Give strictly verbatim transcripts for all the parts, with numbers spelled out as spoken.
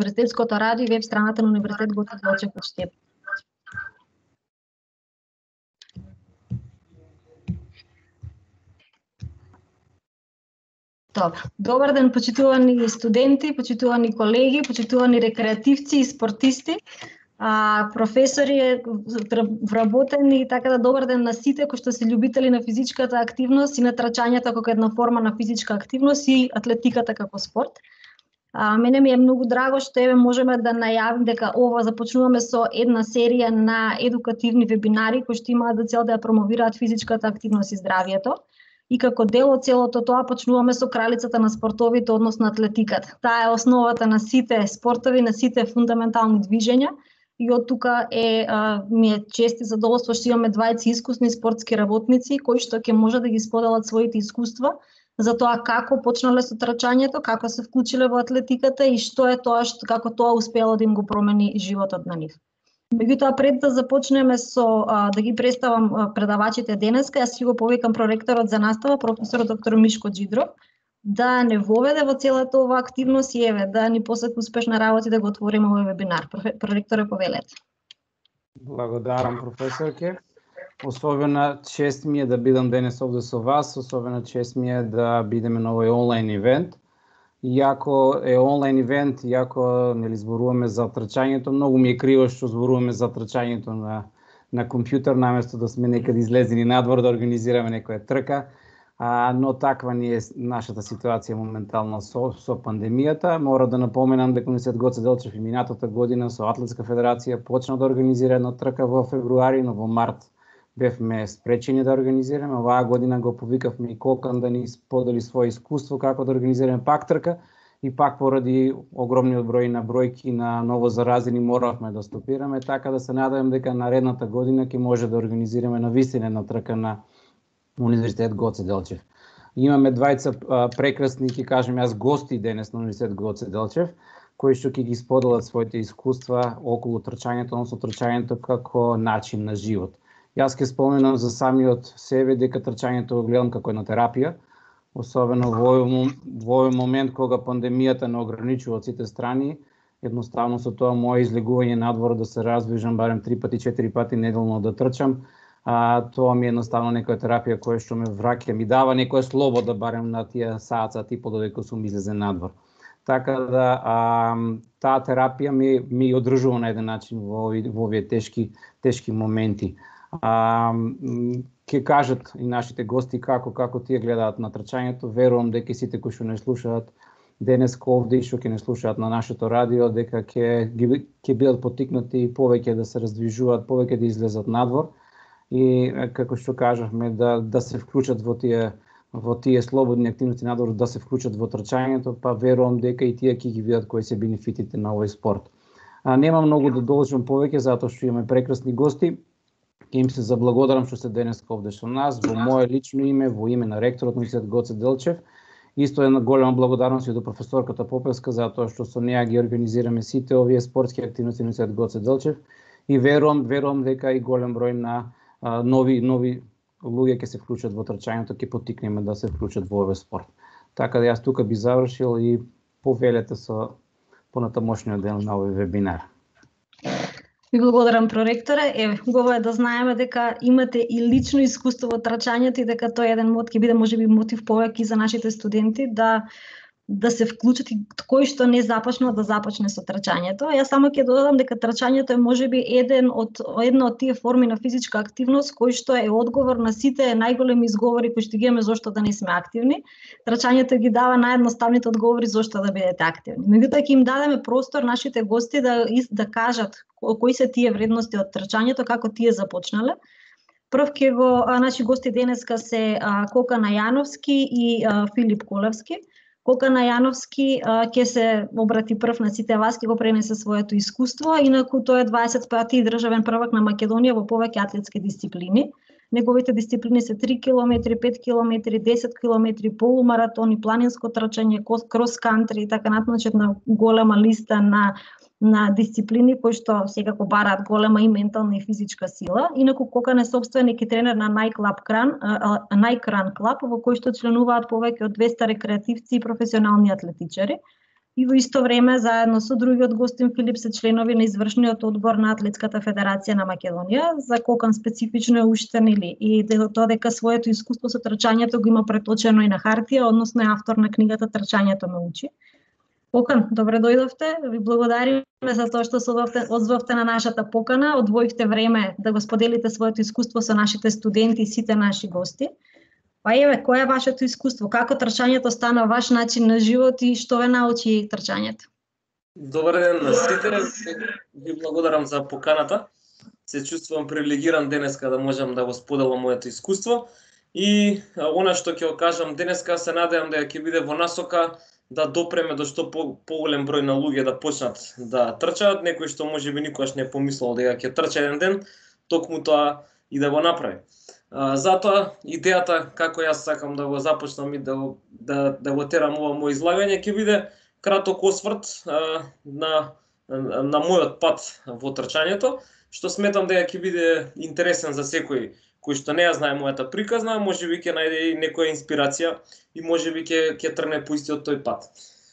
Универзитетското радио и веб страната на Универзитет Гоце Делчев од Штип. Добро. Добар ден, почитувани студенти, почитувани колеги, почитувани рекреативци и спортисти, а, професори, вработени и така да добар ден на сите кои што се љубители на физичката активност и на трчањето како една форма на физичка активност и атлетиката како спорт. А, мене ми е многу драго што еве можеме да најавим дека ова започнуваме со една серија на едукативни вебинари кои што имаат за цел да ја промовираат физичката активност и здравието. И како дел од целото тоа почнуваме со кралицата на спортовите, односно атлетиката. Таа е основата на сите спортови, на сите фундаментални движења и од тука е а, ми е чест и задоволство што имаме двајца искусни спортски работници кои што ќе може да ги споделат своите искуства за тоа како почнале со трчањето, како се вклучиле во атлетиката и што е тоа што како тоа успело да им го промени животот на нив. Меѓутоа, пред да започнеме со а, да ги представам а, предавачите денеска, јас ќе го повикам проректорот за настава, професор доктор Мишко Џидров, да не воведе во целата ова активност и еве да ни посака успешна работа и да го отвориме овој вебинар. Проректоре, повелете. Благодарам, професорке. Особена чест ми е да бидам денес овде со вас, особена чест ми е да бидеме на овој онлайн ивент. Иако е онлайн ивент, иако нели зборуваме за трчањето, многу ми е криво што зборуваме за трчањето на на компјутер наместо да сме некаде излезени надвор да организираме некоја трка. А, но таква ни е нашата ситуација моментално со, со пандемијата. Мора да напоменам дека Универзитет Гоце Делчев и минатата година со Атлетска федерација почна да организира една трка во февруари, но во март бевме спречени да организираме. Оваа година го повикавме и Кокан да ни сподели свое искуство како да организираме пак трка и пак поради огромниот број на бројки на ново заразени моравме да стопираме, така да се надевам дека наредната година ќе може да организираме навистина една трка на Универзитет Гоце Делчев. Имаме двајца прекрасни, ќе кажем јас, гости денес на Универзитет Гоце Делчев, кои што ќе ги споделат своите искуства околу трчањето, односно трчањето како начин на живот. Јас ќе споменам за самиот себе дека трчањето го гледам како една терапија, особено во овој момент кога пандемијата не ограничува од сите страни. Едноставно со тоа моје излегување надвор да се раздвижам барем три пати, четири пати неделно да трчам, а, тоа ми е едноставно некоја терапија која што ме враќа, ми дава некоја слобода барем на тие саат, саат и по додека сум излезен надвор. Така да а, таа терапија ми ми одржува на еден начин во овие, во овие тешки тешки моменти. А, ќе кажат и нашите гости како како тие гледаат на трчањето. Верувам дека сите кои што не слушаат денес овде и што ќе не слушаат на нашето радио, дека ќе ги ќе бидат поттикнати повеќе да се раздвижуваат, повеќе да излезат надвор и како што кажавме да да се вклучат во тие во тие слободни активности надвор, да се вклучат во трчањето, па верувам дека и тие ќе ги видат кои се бенефитите на овој спорт. А, нема многу да должам повеќе затоа што имаме прекрасни гости. Ќе им се заблагодарам што сте денес овде со нас, во мое лично име, во име на ректорот на Универзитет Гоце Делчев. Исто една голема благодарност и до професорката Попевска затоа што со неа ги организираме сите овие спортски активности на Универзитет Гоце Делчев и верувам, верувам дека и голем број на а, нови нови луѓе ќе се вклучат во трчањето, ќе поттикнеме да се вклучат во овој спорт. Така да јас тука би завршил и повелете со понатамошниот дел на овој вебинар. Ви благодарам, проректоре. Еве, убаво е да знаеме дека имате и лично искуство во трчањето и дека тој еден мод ќе биде можеби мотив повеќе за нашите студенти да да се вклучат и кој што не започнал да започне со трчањето. Јас само ќе додадам дека трчањето е можеби еден од една од тие форми на физичка активност кој што е одговор на сите најголеми изговори кои што ги имаме зошто да не сме активни. Трчањето ги дава наједноставните одговори зошто да бидете активни. Меѓутоа ќе им дадеме простор нашите гости да да кажат кои се тие вредности од трчањето, како тие започнале. Прв ќе го наши гости денеска се а, Кокан Јановски и а, Филип Колевски. Кокан Јановски ќе се обрати прв на сите вас, ќе го пренесе своето искуство, инаку тој е дваесет пати државен првак на Македонија во повеќе атлетски дисциплини. Неговите дисциплини се три километри, пет километри, десет километри, полумаратони, планинско трчање, крос кантри и така натаму, на голема листа на на дисциплини кои што секако бараат голема и ментална и физичка сила. Инаку Кокан е собственик и тренер на Најклаб Кран, Најкран клаб, во кој што членуваат повеќе од двеста рекреативци и професионални атлетичари. и во исто време заедно со другиот Гостин Филип се членови на извршниот одбор на Атлетската федерација на Македонија. За Кокан специфично е уштен или и тоа дека своето искуство со трчањето го има преточено и на хартија, односно е автор на книгата Трчањето ме учи. Кокан, добре дојдовте. Ви благодариме за тоа што се одзвавте на нашата покана, одвоивте време да го споделите своето искуство со нашите студенти и сите наши гости. Па еве, кое е вашето искуство? Како трчањето стана ваш начин на живот и што ве научи трчањето? Добар ден на сите. Ви благодарам за поканата. Се чувствувам привилегиран денеска да можам да го споделам моето искуство. И она што ќе го кажам денеска, се надевам дека ќе биде во насока да допреме до што по, поголем број на луѓе да почнат да трчаат, некој што можеби никогаш не помислил дека ќе трча еден ден, токму тоа и да го направи. А, затоа идејата како јас сакам да го започнам и да да да го терам ова мој излагање ќе биде краток осврт а, на на мојот пат во трчањето, што сметам дека ќе биде интересен за секој кој што не ја знае мојата приказна, можеби ќе најде и некоја инспирација и можеби ќе ќе тргне по истиот тој пат.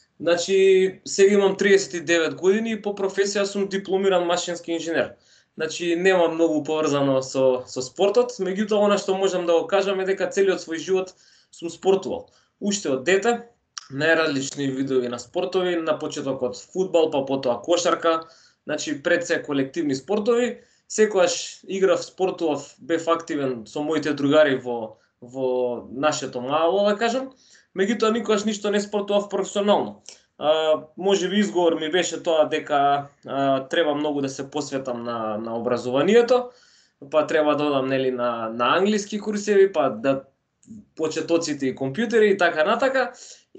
Значи, сега имам триесет и девет години и по професија сум дипломиран машински инженер. Значи, нема многу поврзано со со спортот, меѓутоа она што можам да го кажам е дека целиот свој живот сум спортувал. Уште од дете, најразлични видови на спортови, на почетокот фудбал, па потоа кошарка, значи пред се колективни спортови. Секогаш играв, спортував, бев активен со моите другари во во нашето мало, да кажам. Меѓутоа никогаш ништо не спортував професионално. А, можеби изговор ми беше тоа дека а, треба многу да се посветам на на образованието, па треба да одам нели на на англиски курсеви, па да почетоците и компјутери и така натака.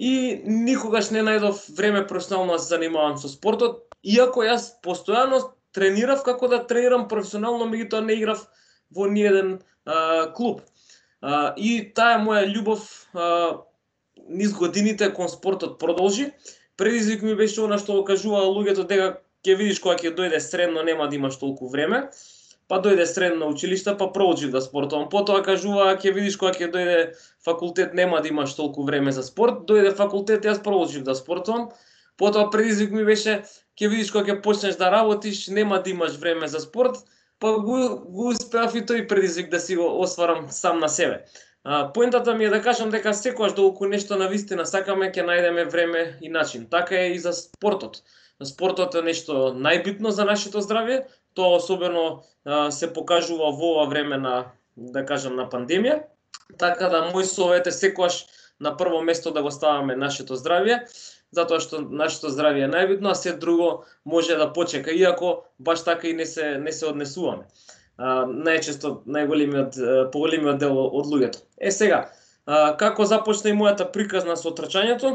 И никогаш не најдов време професионално да се занимавам со спортот, иако јас постојано тренирав како да тренирам професионално, меѓутоа не играв во ниеден а, клуб. А, и таа моја љубов а, низ годините кон спортот продолжи. Предизвик ми беше она што го кажуваа луѓето дека ќе видиш кога ќе дојде средно нема да имаш толку време. Па дојде средно училиште, па продолжив да спортувам. Потоа кажуваа ќе видиш кога ќе дојде факултет нема да имаш толку време за спорт. Дојде факултет, јас продолжив да спортувам. Потоа предизвик ми беше ќе видиш кога ќе почнеш да работиш, нема да имаш време за спорт, па го, го успеав и тој предизвик да си го осварам сам на себе. А, поентата ми е да кажам дека секогаш доколку нешто навистина сакаме, ќе најдеме време и начин. Така е и за спортот. Спортот е нешто најбитно за нашето здравје, тоа особено а, се покажува во ова време на, да кажам, на пандемија. Така да мој совет е секогаш на прво место да го ставаме нашето здравје, затоа што нашето здравје е најбитно, а се друго може да почека, иако баш така и не се не се однесуваме. А, најчесто најголемиот поголемиот дел од луѓето. Е сега, а, како започна и мојата приказна со трчањето?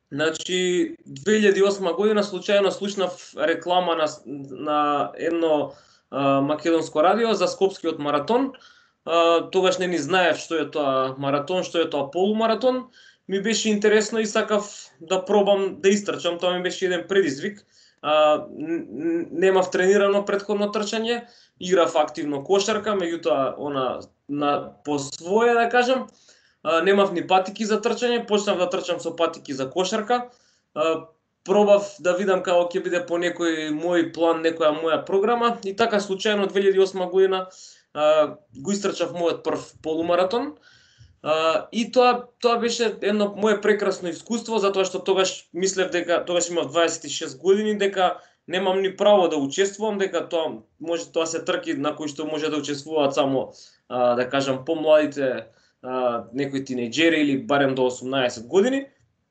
Значи, две илјади и осма година случајно слушнав реклама на на едно а, македонско радио за Скопскиот маратон. А, тогаш не ни знаев што е тоа маратон, што е тоа полумаратон. Ми беше интересно и сакав да пробам да истрчам, тоа ми беше еден предизвик. А, немав тренирано претходно трчање, играв активно кошарка, меѓутоа она на по свое да кажам, а, немав ни патики за трчање, почнав да трчам со патики за кошарка. А, пробав да видам како ќе биде по некој мој план, некоја моја програма и така случајно две илјади и осма година а, го истрчав мојот прв полумаратон. Uh, и тоа тоа беше едно мое прекрасно искуство, затоа што тогаш мислев дека тогаш имав дваесет и шест години, дека немам ни право да учествувам, дека тоа може тоа се трки на кои што може да учествуваат само uh, да кажам помладите uh, некои тинејџери или барем до осумнаесет години.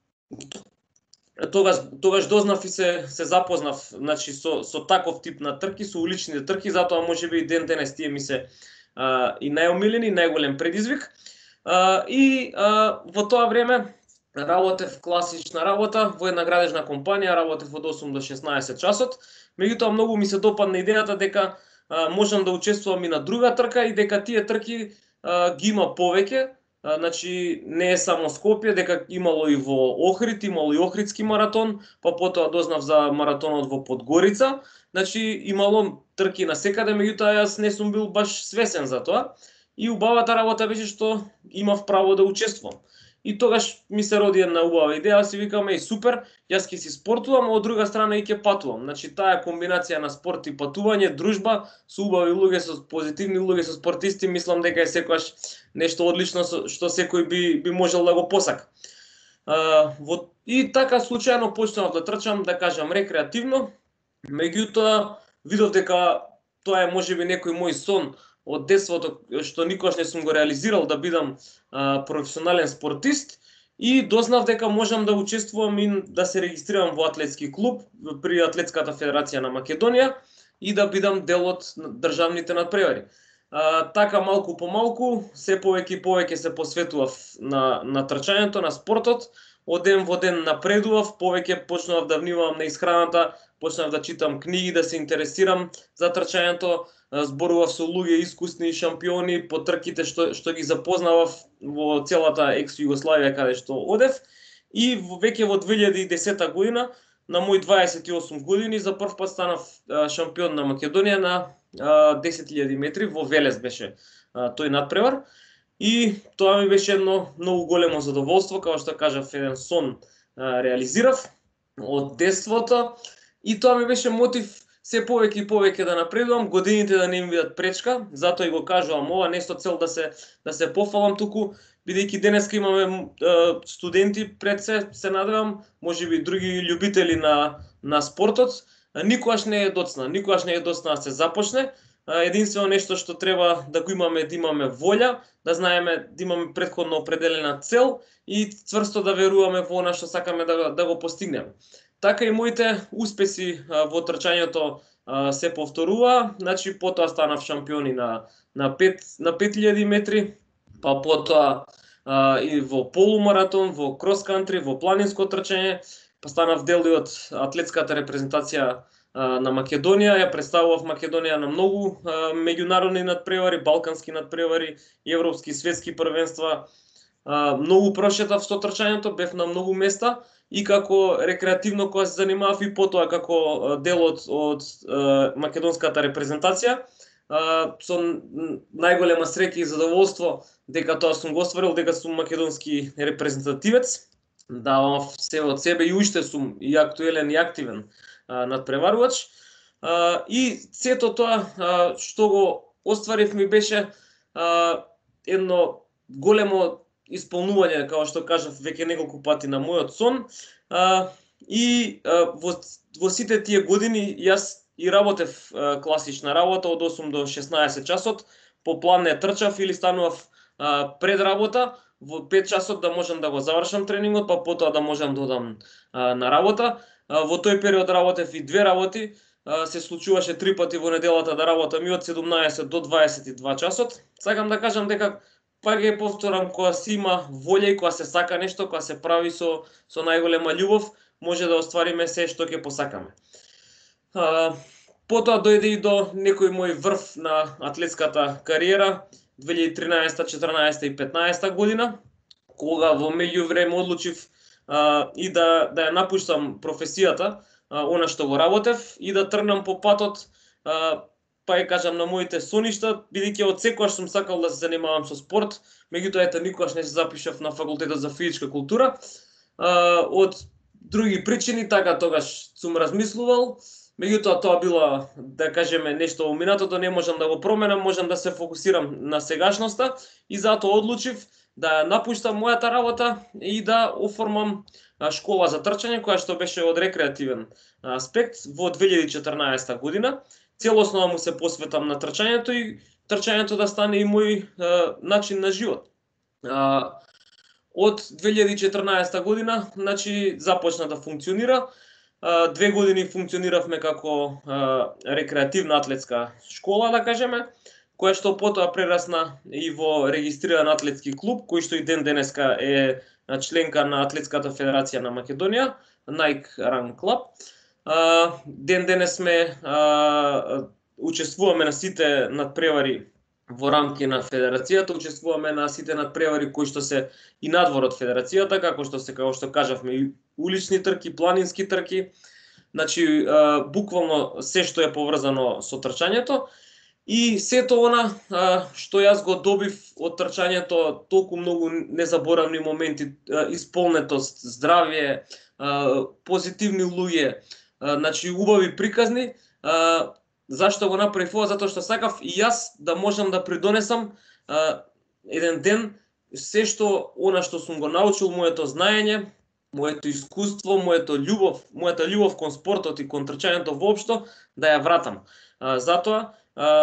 Тогаш тогаш дознав и се се запознав, значи со со таков тип на трки, со уличните трки, затоа можеби и ден денес тие ми се uh, и најомилени, најголем предизвик. Uh, и uh, во тоа време работев класична работа во една градежна компанија, работев од осум до шеснаесет часот. Меѓутоа многу ми се допадна идејата дека uh, можам да учествувам и на друга трка и дека тие трки uh, ги има повеќе. Uh, значи не е само Скопје, дека имало и во Охрид, имало и Охридски маратон, па потоа дознав за маратонот во Подгорица. Значи имало трки насекаде, меѓутоа јас не сум бил баш свесен за тоа. И убавата работа беше што имав право да учествувам. И тогаш ми се роди една убава идеја, си викам, еј, супер, јас ќе си спортувам, а од друга страна и ќе патувам. Значи, таа комбинација на спорт и патување, дружба со убави луѓе, со позитивни луѓе, со спортисти, мислам дека е секогаш нешто одлично што секој би би можел да го посака. А, во, и така случајно почнав да трчам, да кажам, рекреативно, меѓутоа видов дека тоа е можеби некој мој сон од детството што никогаш не сум го реализирал, да бидам а, професионален спортист, и дознав дека можам да учествувам и да се регистрирам во атлетски клуб при Атлетската федерација на Македонија и да бидам дел од државните надпревари. А, така малку по малку, се повеќе и повеќе се посветував на, на трчањето, на спортот, од ден во ден напредував, повеќе почнав да внимавам на исхраната, почнав да читам книги, да се интересирам за трчањето, зборував со луѓе искусни шампиони по трките што што ги запознавав во целата екс-Југославија каде што одев, и веќе во две илјади и десета година, на мој дваесет и осум години, за прв пат станав шампион на Македонија на десет илјади метри, во Велес беше тој надпревар, и тоа ми беше едно многу големо задоволство, како што кажав, еден сон реализирав од детството, и тоа ми беше мотив се повеќе и повеќе да напредувам, годините да не ми бидат пречка, затоа и го кажувам ова, не со цел да се да се пофалам, туку бидејќи денеска имаме е, студенти пред се, се надевам, можеби други љубители на на спортот, никогаш не е доцна, никогаш не е доцна да се започне. Единствено нешто што треба да го имаме, да имаме волја, да знаеме, да имаме претходно определена цел и цврсто да веруваме во она што сакаме да, да го постигнеме. Така и моите успеси а, во трчањето а, се повторува, значи потоа станав шампиони на на пет на пет илјади метри, па потоа а, и во полумаратон, во крос-кантри, во планинско трчање, па станав дел и од атлетската репрезентација а, на Македонија, ја представував Македонија на многу а, меѓународни надпревари, балкански надпревари, европски, светски првенства. А, многу прошетав со трчањето, бев на многу места, и како рекреативно кога се занимавав, и потоа како дел од, од е, македонската репрезентација, е, со најголема среќа и задоволство дека тоа сум го остварил, дека сум македонски репрезентативец, давам се од себе и уште сум и актуелен и активен е, надпреварувач. Е, и сето тоа е, што го остварив ми беше е, едно големо исполнување, како што кажав веќе неколку пати, на мојот сон, а, и а, во, во сите тие години јас и работев а, класична работа од осум до шеснаесет часот, по план не трчав или станував а, пред работа, во пет часот да можам да го завршам тренингот, па потоа да можам да одам а, на работа. А, во тој период работев и две работи, а, се случуваше три пати во неделата да работам и од седумнаесет до дваесет и два часот. Сакам да кажам дека па ги повторам, кога се има волја и кога се сака нешто, кога се прави со со најголема љубов, може да оствариме се што ќе посакаме. А, потоа дојде и до некој мој врв на атлетската кариера, две илјади и тринаесета, четрнаесета и петнаесета година, кога во меѓувреме одлучив а, и да да ја напуштам професијата, а, она што го работев, и да тргнам по патот, а, па ја кажам, на моите соништа, бидејќи од секогаш сум сакал да се занимавам со спорт, меѓутоа ето никогаш не се запишав на факултетот за физичка култура. А, од други причини, така тогаш сум размислувал, меѓутоа тоа било, да кажеме, нешто во минатото, не можам да го променам, можам да се фокусирам на сегашноста, и затоа одлучив да напуштам мојата работа и да оформам школа за трчање, која што беше од рекреативен аспект во две илјади и четрнаесета година. Целосно му се посветам на трчањето и трчањето да стане и мој е, начин на живот. А, од две илјади и четрнаесета година, значи, започна да функционира. А, две години функциониравме како а, рекреативна атлетска школа, да кажеме, која што потоа прерасна и во регистриран атлетски клуб, кој што и ден денеска е членка на Атлетската федерација на Македонија, Nike Run Club. Uh, ден денес сме uh, учествуваме на сите надпревари во рамки на федерацијата, учествуваме на сите надпревари кои што се и надвор од федерацијата, како што се, како што кажавме, и улични трки, планински трки, значи uh, буквално се што е поврзано со трчањето. И сето она а, што јас го добив од трчањето, толку многу незаборавни моменти, а, исполнетост, здравје, а, позитивни луѓе, а, значи убави приказни, а, зашто го направив ова? Затоа што сакав и јас да можам да придонесам а, еден ден се што она што сум го научил, моето знаење, моето искуство, моето љубов, мојата љубов кон спортот и кон трчањето воопшто, да ја вратам. А, затоа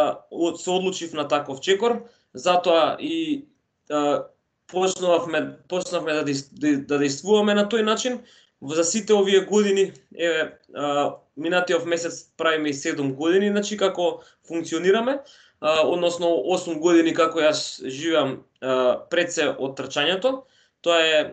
се одлучив на таков чекор, затоа и а, почнавме почнавме да да действуваме на тој начин. За сите овие години, еве, минатиот месец правиме и седум години, значи како функционираме, а, односно осум години како јас живеам а, пред се од трчањето. Тоа е,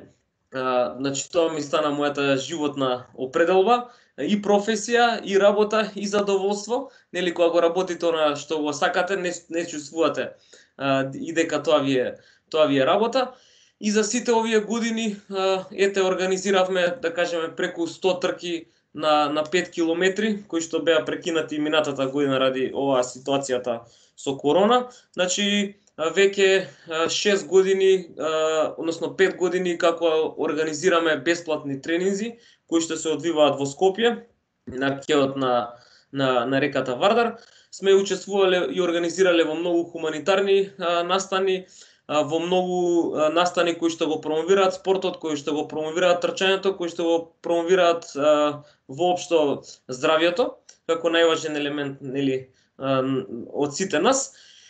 а, значи тоа ми стана мојата животна определба, и професија, и работа, и задоволство. Нели, кога го работите на што го сакате, не, не чувствувате а, и дека тоа ви е тоа ви е работа. И за сите овие години а, ете организиравме, да кажеме, преку сто трки на на пет километри, кои што беа прекинати минатата година ради оваа ситуацијата со корона. Значи веќе шест години, а, односно пет години како организираме бесплатни тренинзи кои што се одвиваат во Скопје, на кеот на, на, на реката Вардар. Сме учествувале и организирале во многу хуманитарни а, настани, а, во многу а, настани кои што го промовираат спортот, кои што го промовираат трчањето, кои што го промовираат а, воопшто здравјето, како најважен елемент, нели, а, од сите нас.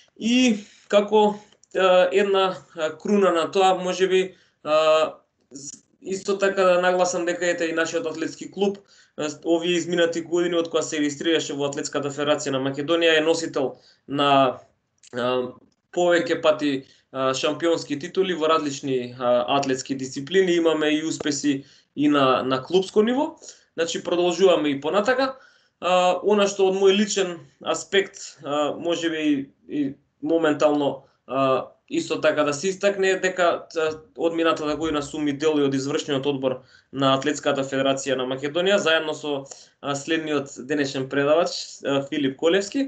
И како а, една круна на тоа, можеби, а, исто така да нагласам дека ете и нашиот атлетски клуб овие изминати години од кога се регистрираше во Атлетската федерација на Македонија е носител на а, повеќе пати а, шампионски титули во различни а, атлетски дисциплини. Имаме и успеси и на на клубско ниво. Значи продолжуваме и понатака. А, она што од мој личен аспект а, можеби и, и моментално а, исто така да се истакне дека од минатата година сум и дел од извршниот одбор на Атлетската федерација на Македонија, заедно со следниот денешен предавач Филип Колевски,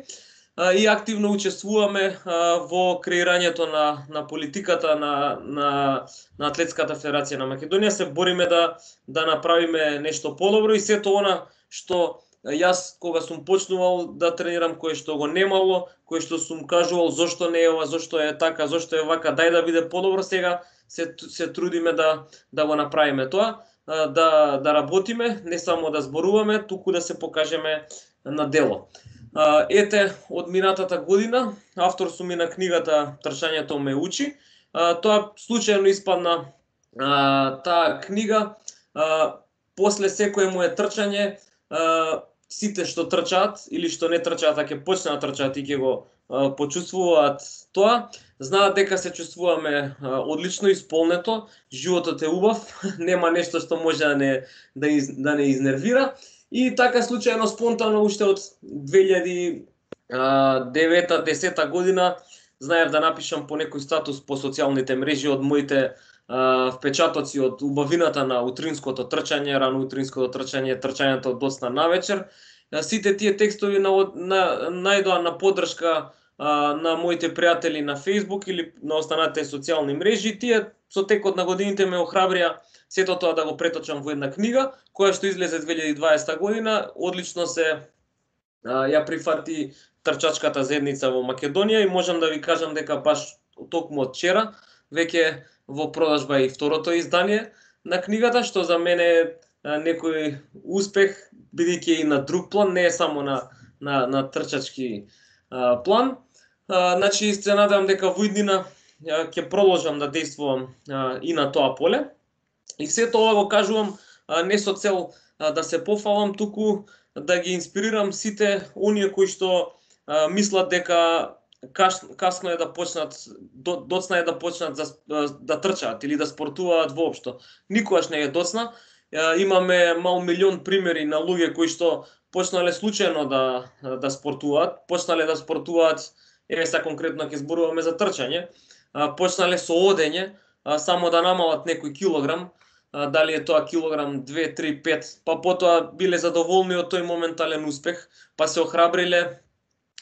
и активно учествуваме во креирањето на на политиката на на на Атлетската федерација на Македонија. Се бориме да да направиме нешто подобро и сето она што јас кога сум почнувал да тренирам, кое што го немало, кое што сум кажувал зошто не е ова, зошто е така, зошто е вака, дај да биде подобро, сега се се трудиме да да го направиме тоа, да да работиме, не само да зборуваме, туку да се покажеме на дело. Ете, од минатата година автор сум и на книгата Трчањето ме учи. Тоа случајно испадна таа книга после секое мое трчање. Сите што трчаат или што не трчаат, а ќе почнат да трчаат и ќе го а, почувствуваат тоа, знаат дека се чувствуваме а, одлично исполнето, животот е убав, нема нешто што може да не да, из, да не изнервира. И така случајно спонтано уште од две илјади и девета-десета година знаев да напишам по некој статус по социјалните мрежи од моите Uh, впечатоци од убавината на утринското трчање, рано утринското трчање, трчањето од доцна навечер. Uh, сите тие текстови на, на, најдоа на поддршка uh, на моите пријатели на Facebook или на останатите социјални мрежи. Тие со текот на годините ме охрабрија сето тоа да го преточам во една книга, која што излезе две илјади и дваесета година. Одлично се uh, ја прифати трчачката заедница во Македонија и можам да ви кажам дека баш токму од вчера веќе во продажба и второто издание на книгата, што за мене е некој успех, бидејќи и на друг план, не е само на на, на трчачки а, план. А, значи, се надевам дека во иднина ќе продолжам да действувам а, и на тоа поле. И се тоа го кажувам а, не со цел а, да се пофалам, туку да ги инспирирам сите оние кои што а, мислат дека касно е да почнат, доцна е да почнат да, да трчаат или да спортуваат воопшто. Никогаш не е доцна. Имаме мал милион примери на луѓе кои што почнале случајно да да спортуваат, почнале да спортуваат, еве сега конкретно ќе зборуваме за трчање, почнале со одење, само да намалат некој килограм, дали е тоа килограм две, три, пет, па потоа биле задоволни од тој моментален успех, па се охрабриле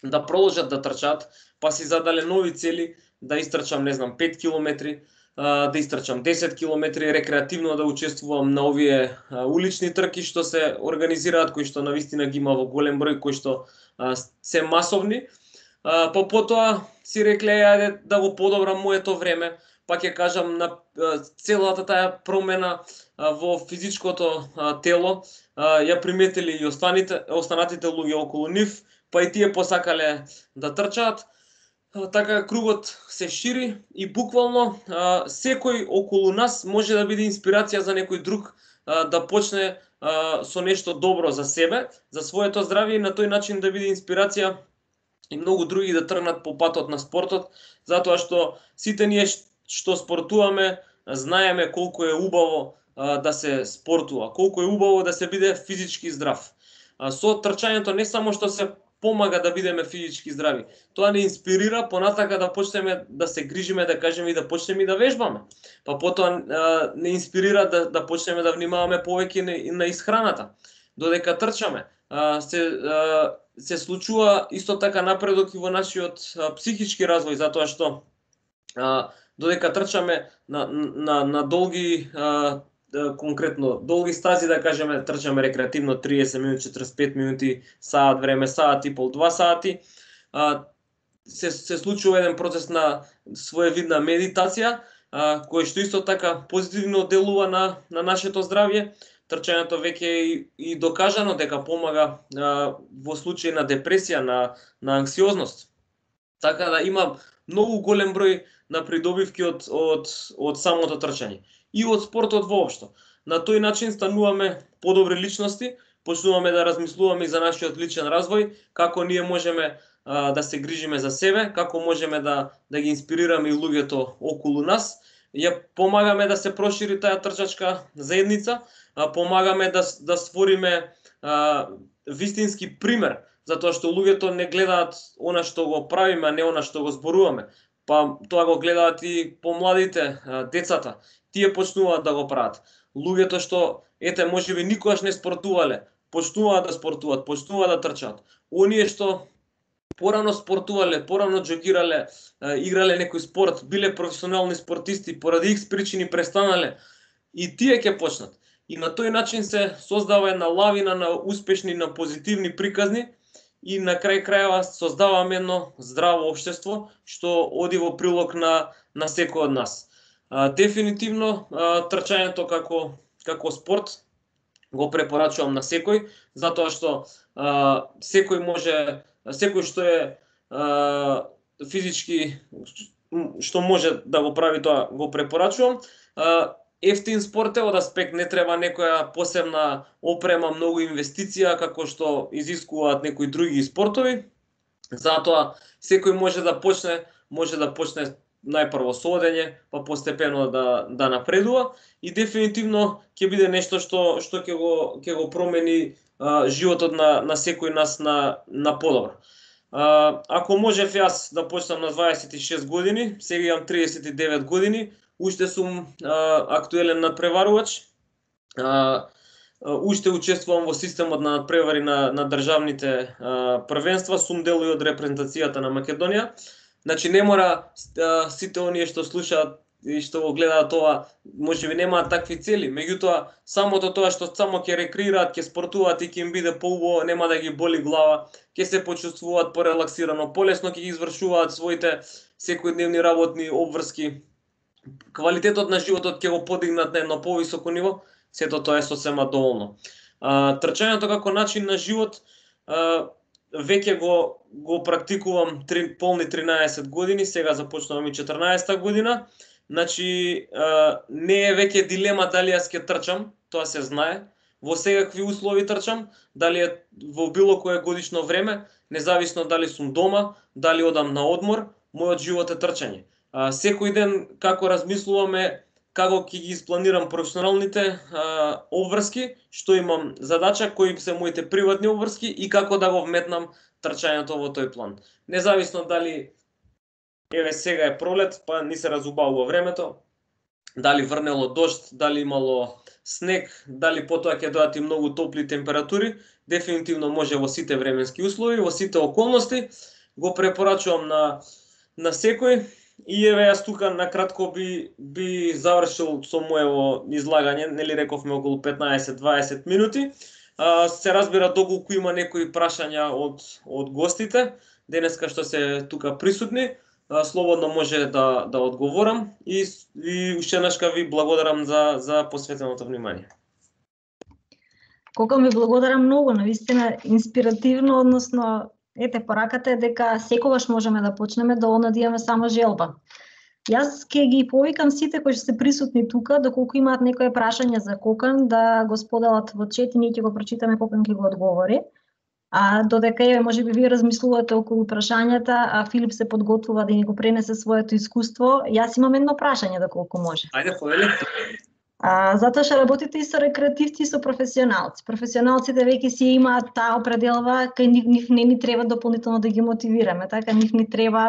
да продолжат да трчаат, па си задале нови цели, да истрчам, не знам, пет километри, да истрчам десет километри, рекреативно да учествувам на овие улични трки што се организираат, кои што навистина ги има во голем број, кои што се масовни. Па потоа си рекле, ајде да го подобрам моето време, па ќе кажам на целата таа промена во физичкото тело, ја приметили и останите, останатите луѓе околу нив, па и тие посакале да трчаат. Така кругот се шири и буквално секој околу нас може да биде инспирација за некој друг да почне со нешто добро за себе, за своето здравје и на тој начин да биде инспирација и многу други да тргнат по патот на спортот, затоа што сите ние што спортуваме знаеме колку е убаво да се спортува, колку е убаво да се биде физички здрав. Со трчањето не само што се помага да бидеме физички здрави, тоа не инспирира понатака да почнеме да се грижиме, да кажеме и да почнеме и да вежбаме. Па потоа не инспирира да, да почнеме да внимаваме повеќе на, на исхраната. Додека трчаме, се, се случува исто така напредок и во нашиот психички развој, затоа што додека трчаме на, на, на долги конкретно долги стази, да кажеме, трчаме рекреативно триесет минути, четиридесет и пет минути, саат време, саат и пол, два сати, се, се случува еден процес на своевидна медитација, кој што исто така позитивно делува на, на нашето здравје. Трчањето веќе е и, и докажано дека помага а, во случај на депресија, на, на анксиозност. Така да има многу голем број на придобивки од, од, од самото трчање и од спортот воопшто. На тој начин стануваме подобри личности, почнуваме да размислуваме и за нашиот личен развој, како ние можеме а, да се грижиме за себе, како можеме да, да ги инспирираме и луѓето околу нас, ја помагаме да се прошири таа трчачка заедница, а, помагаме да, да створиме а, вистински пример, затоа што луѓето не гледаат она што го правиме, а не она што го зборуваме. Па тоа го гледаат и помладите, а, децата. Тие почнуваат да го прават. Луѓето што, ете, можеби никогаш не спортувале, почнуваат да спортуваат, почнуваат да трчаат. Оние што порано спортувале, порано џогирале, играле некој спорт, биле професионални спортисти, поради икс причини престанале, и тие ќе почнат. И на тој начин се создава една лавина на успешни, на позитивни приказни и на крај крајава создаваме едно здраво општество што оди во прилог на, на секој од нас. А, дефинитивно а, трчањето како, како спорт го препорачувам на секој, затоа што а, секој може, секој што е а, физички, што може да го прави тоа, го препорачувам. А, ефтин спорт е од аспект, не треба некоја посебна опрема, многу инвестиција како што изискуваат некои други спортови. Затоа секој може да почне, може да почне најпрво со одење, па постепено да да напредува и дефинитивно ќе биде нешто што што ќе го ќе го промени а, животот на на секој нас на на подобро. А, ако можев јас да почнам на дваесет и шест години, сега имам триесет и девет години, уште сум а, актуелен надпреварувач. А, уште учествувам во системот на надпревари на на државните а, првенства, сум дел и од репрезентацијата на Македонија. Значи не мора а, сите оние што слушаат и што го гледаат ова, можеби немаат такви цели, меѓутоа самото тоа што само ќе рекреираат, ќе спортуваат и ќе им биде поубаво, нема да ги боли глава, ќе се почувствуваат порелаксирано, полесно ќе ги извршуваат своите секојдневни работни обврски. Квалитетот на животот ќе го подигнат на едно повисоко ниво, сето тоа е сосема доволно. А, трчањето како начин на живот а, веќе го го практикувам три, полни тринаесет години, сега започнувам и четрнаесета година. Значи а, не е веќе дилема дали јас ќе трчам, тоа се знае. Во секакви услови трчам, дали е во било кое годишно време, независно дали сум дома, дали одам на одмор, мојот живот е трчање. А, секој ден како размислуваме како ќе ги испланирам професионалните а, обврски, што имам задача, кои се моите приватни обврски и како да го вметнам трчањето во тој план. Независно дали еве сега е пролет, па ни се разубавува времето, дали врнело дожд, дали имало снег, дали потоа ќе дојдат и многу топли температури, дефинитивно може во сите временски услови, во сите околности, го препорачувам на на секој. И еве јас тука на кратко би би завршил со моево излагање, нели рековме околу петнаесет до дваесет минути. А, се разбира доколку има некои прашања од од гостите денеска што се тука присутни, а, слободно може да да одговорам и и уште еднашка ви благодарам за за посветеното внимание. Кога ми благодарам многу, навистина инспиративно, односно ете, пораката е дека секогаш можеме да почнеме доволно да имаме само желба. Јас ќе ги повикам сите кои што се присутни тука, доколку имаат некое прашање за Кокан, да го споделат во чет и ние ќе го прочитаме, Кокан ќе го одговори. А додека е, може би вие размислувате околу прашањата, а Филип се подготвува да ни го пренесе своето искуство, јас имам едно прашање доколку може. Ајде, повели. А, затоа што работите и со рекреативци и со професионалци. Професионалците веќе си имаат таа определба, кај нив, нив не ни треба дополнително да ги мотивираме, така нив ни треба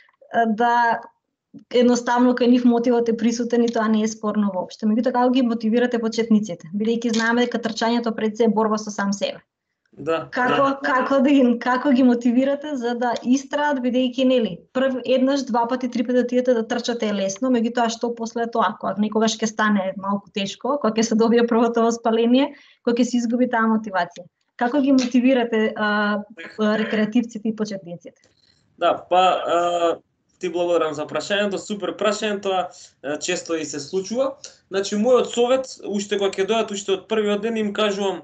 да едноставно кај нив мотивот е присутен и тоа не е спорно воопшто. Меѓутоа како ги мотивирате почетниците, бидејќи знаеме дека трчањето пред се е борба со сам себе. Да. Како да. како да ги како ги мотивирате за да истраат, бидејќи нели прв еднаш, два пати, три пати да тиете да трчате е лесно, меѓутоа што после тоа, кога некогаш ќе стане малку тешко, кога ќе се добие првото воспаление, кога ќе се изгуби таа мотивација. Како ги мотивирате а, рекреативците и почетниците? Да, па а, ти благодарам за прашањето, супер прашање, тоа често и се случува. Значи мојот совет, уште кога ќе дојдат, уште од првиот ден им кажувам,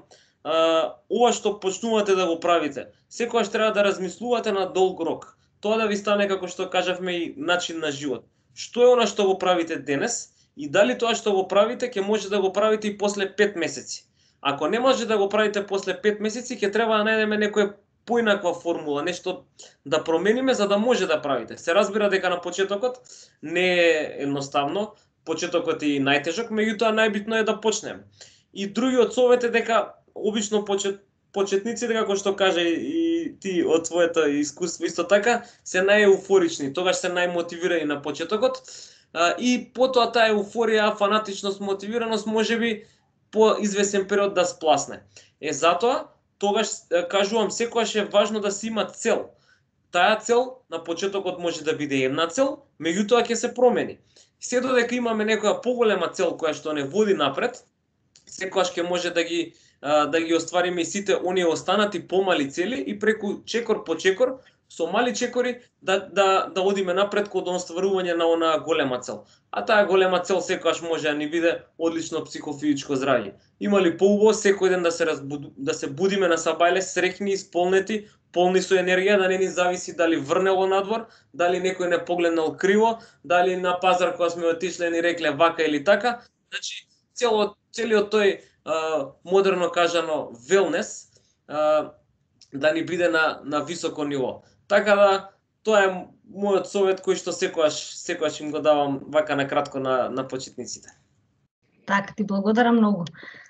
а, ова што почнувате да го правите, секогаш треба да размислувате на долг рок. Тоа да ви стане, како што кажавме, и начин на живот. Што е она што го правите денес и дали тоа што го правите ќе може да го правите и после пет месеци. Ако не може да го правите после пет месеци, ќе треба да најдеме некоја поинаква формула, нешто да промениме за да може да правите. Се разбира дека на почетокот не е едноставно, почетокот е и најтежок, меѓутоа најбитно е да почнеме. И другиот совет е дека обично почет, почетниците, како што каже и ти од твоето искуство исто така, се најеуфорични, тогаш се најмотивирани на почетокот, а, и потоа таа еуфорија, фанатичност, мотивираност можеби по извесен период да спласне. Е затоа тогаш кажувам секогаш е важно да се има цел. Таа цел на почетокот може да биде една цел, меѓутоа ќе се промени. Се додека имаме некоја поголема цел која што не води напред, секогаш ќе може да ги да ги оствариме и сите оние останати помали цели и преку чекор по чекор со мали чекори да да да одиме напред кон остварување на онаа голема цел. А таа голема цел секогаш може да ни биде одлично психофизичко здравје. Има ли поубаво секој ден да се разбуду, да се будиме на сабајле среќни, исполнети, полни со енергија, да не ни зависи дали врнело надвор, дали некој не погледнал криво, дали на пазар кога сме отишле ни рекле вака или така. Значи целиот целиот тој а, модерно кажано велнес а, да ни биде на на високо ниво. Така да тоа е мојот совет кој што секогаш секогаш им го давам вака на кратко на на почетниците. Така, ти благодарам многу.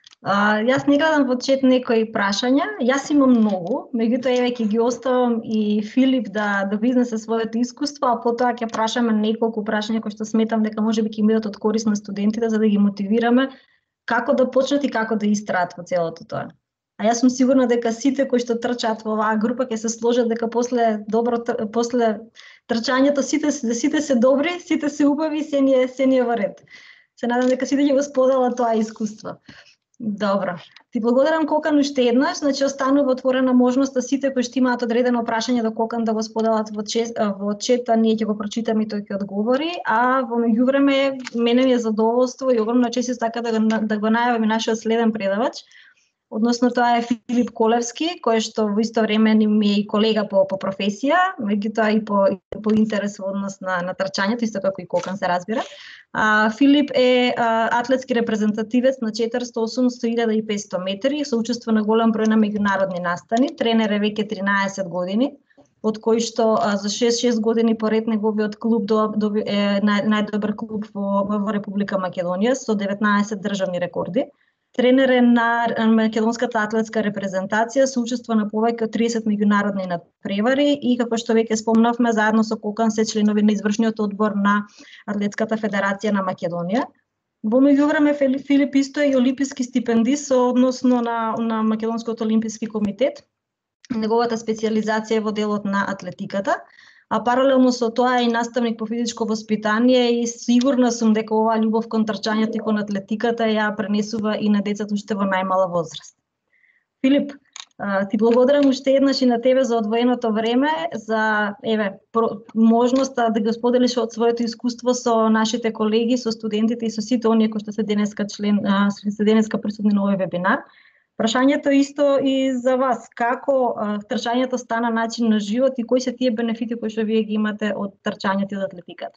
А, јас не гледам во чет некои прашања, јас имам многу, меѓутоа еве ќе ги оставам и Филип да да изнесе своето искуство, а потоа ќе прашаме неколку прашања кои што сметам дека можеби ќе бидат од корист на студентите за да ги мотивираме како да почнат и како да истраат во целото тоа. А јас сум сигурна дека сите кои што трчаат во оваа група ќе се сложат дека после добро после трчањето сите сите се добри, сите се убави, се ни е се ни е во ред. Се надам дека сите ќе го споделат тоа искуство. Добро. Ти благодарам Кокан уште еднаш, значи останува отворена можност да сите кои што имаат одредено прашање до Кокан да го споделат во чет, во чета, ние ќе го прочитаме и тој ќе одговори, а во меѓувреме мене ми е задоволство и огромна чест така да го да го најавам и нашиот следен предавач. Односно тоа е Филип Колевски, кој што во исто време ми е и колега по по професија, меѓутоа и по и по интерес во однос на на трчањето, исто како и Кокан се разбира. А, Филип е а, атлетски репрезентативец на четиристо, осумстотини, илјада и петстотини метри, со учество на голем број на меѓународни настани, тренер е веќе тринаесет години, од кои што а, за шест шест години поред неговиот клуб до, до, е нај, најдобар клуб во, во Република Македонија со деветнаесет државни рекорди. Тренер е на македонската атлетска репрезентација со учество на повеќе од триесет меѓународни надпревари и како што веќе спомнавме заедно со Кокан се членови на извршниот одбор на Атлетската федерација на Македонија. Во меѓувреме Филип исто е и олимписки стипендист со односно на, на Македонскиот олимписки комитет. Неговата специјализација е во делот на атлетиката, а паралелно со тоа е и наставник по физичко воспитание и сигурна сум дека оваа љубов кон трчањето и кон атлетиката ја пренесува и на децата уште во најмала возраст. Филип, ти благодарам уште еднаш и на тебе за одвоеното време, за еве можноста да го споделиш од своето искуство со нашите колеги, со студентите и со сите оние кои што се денеска член, се денеска присутни на овој вебинар. Прашањето исто и за вас, како трчањето стана начин на живот и кои се тие бенефити кои што вие ги имате од трчањето и од атлетиката?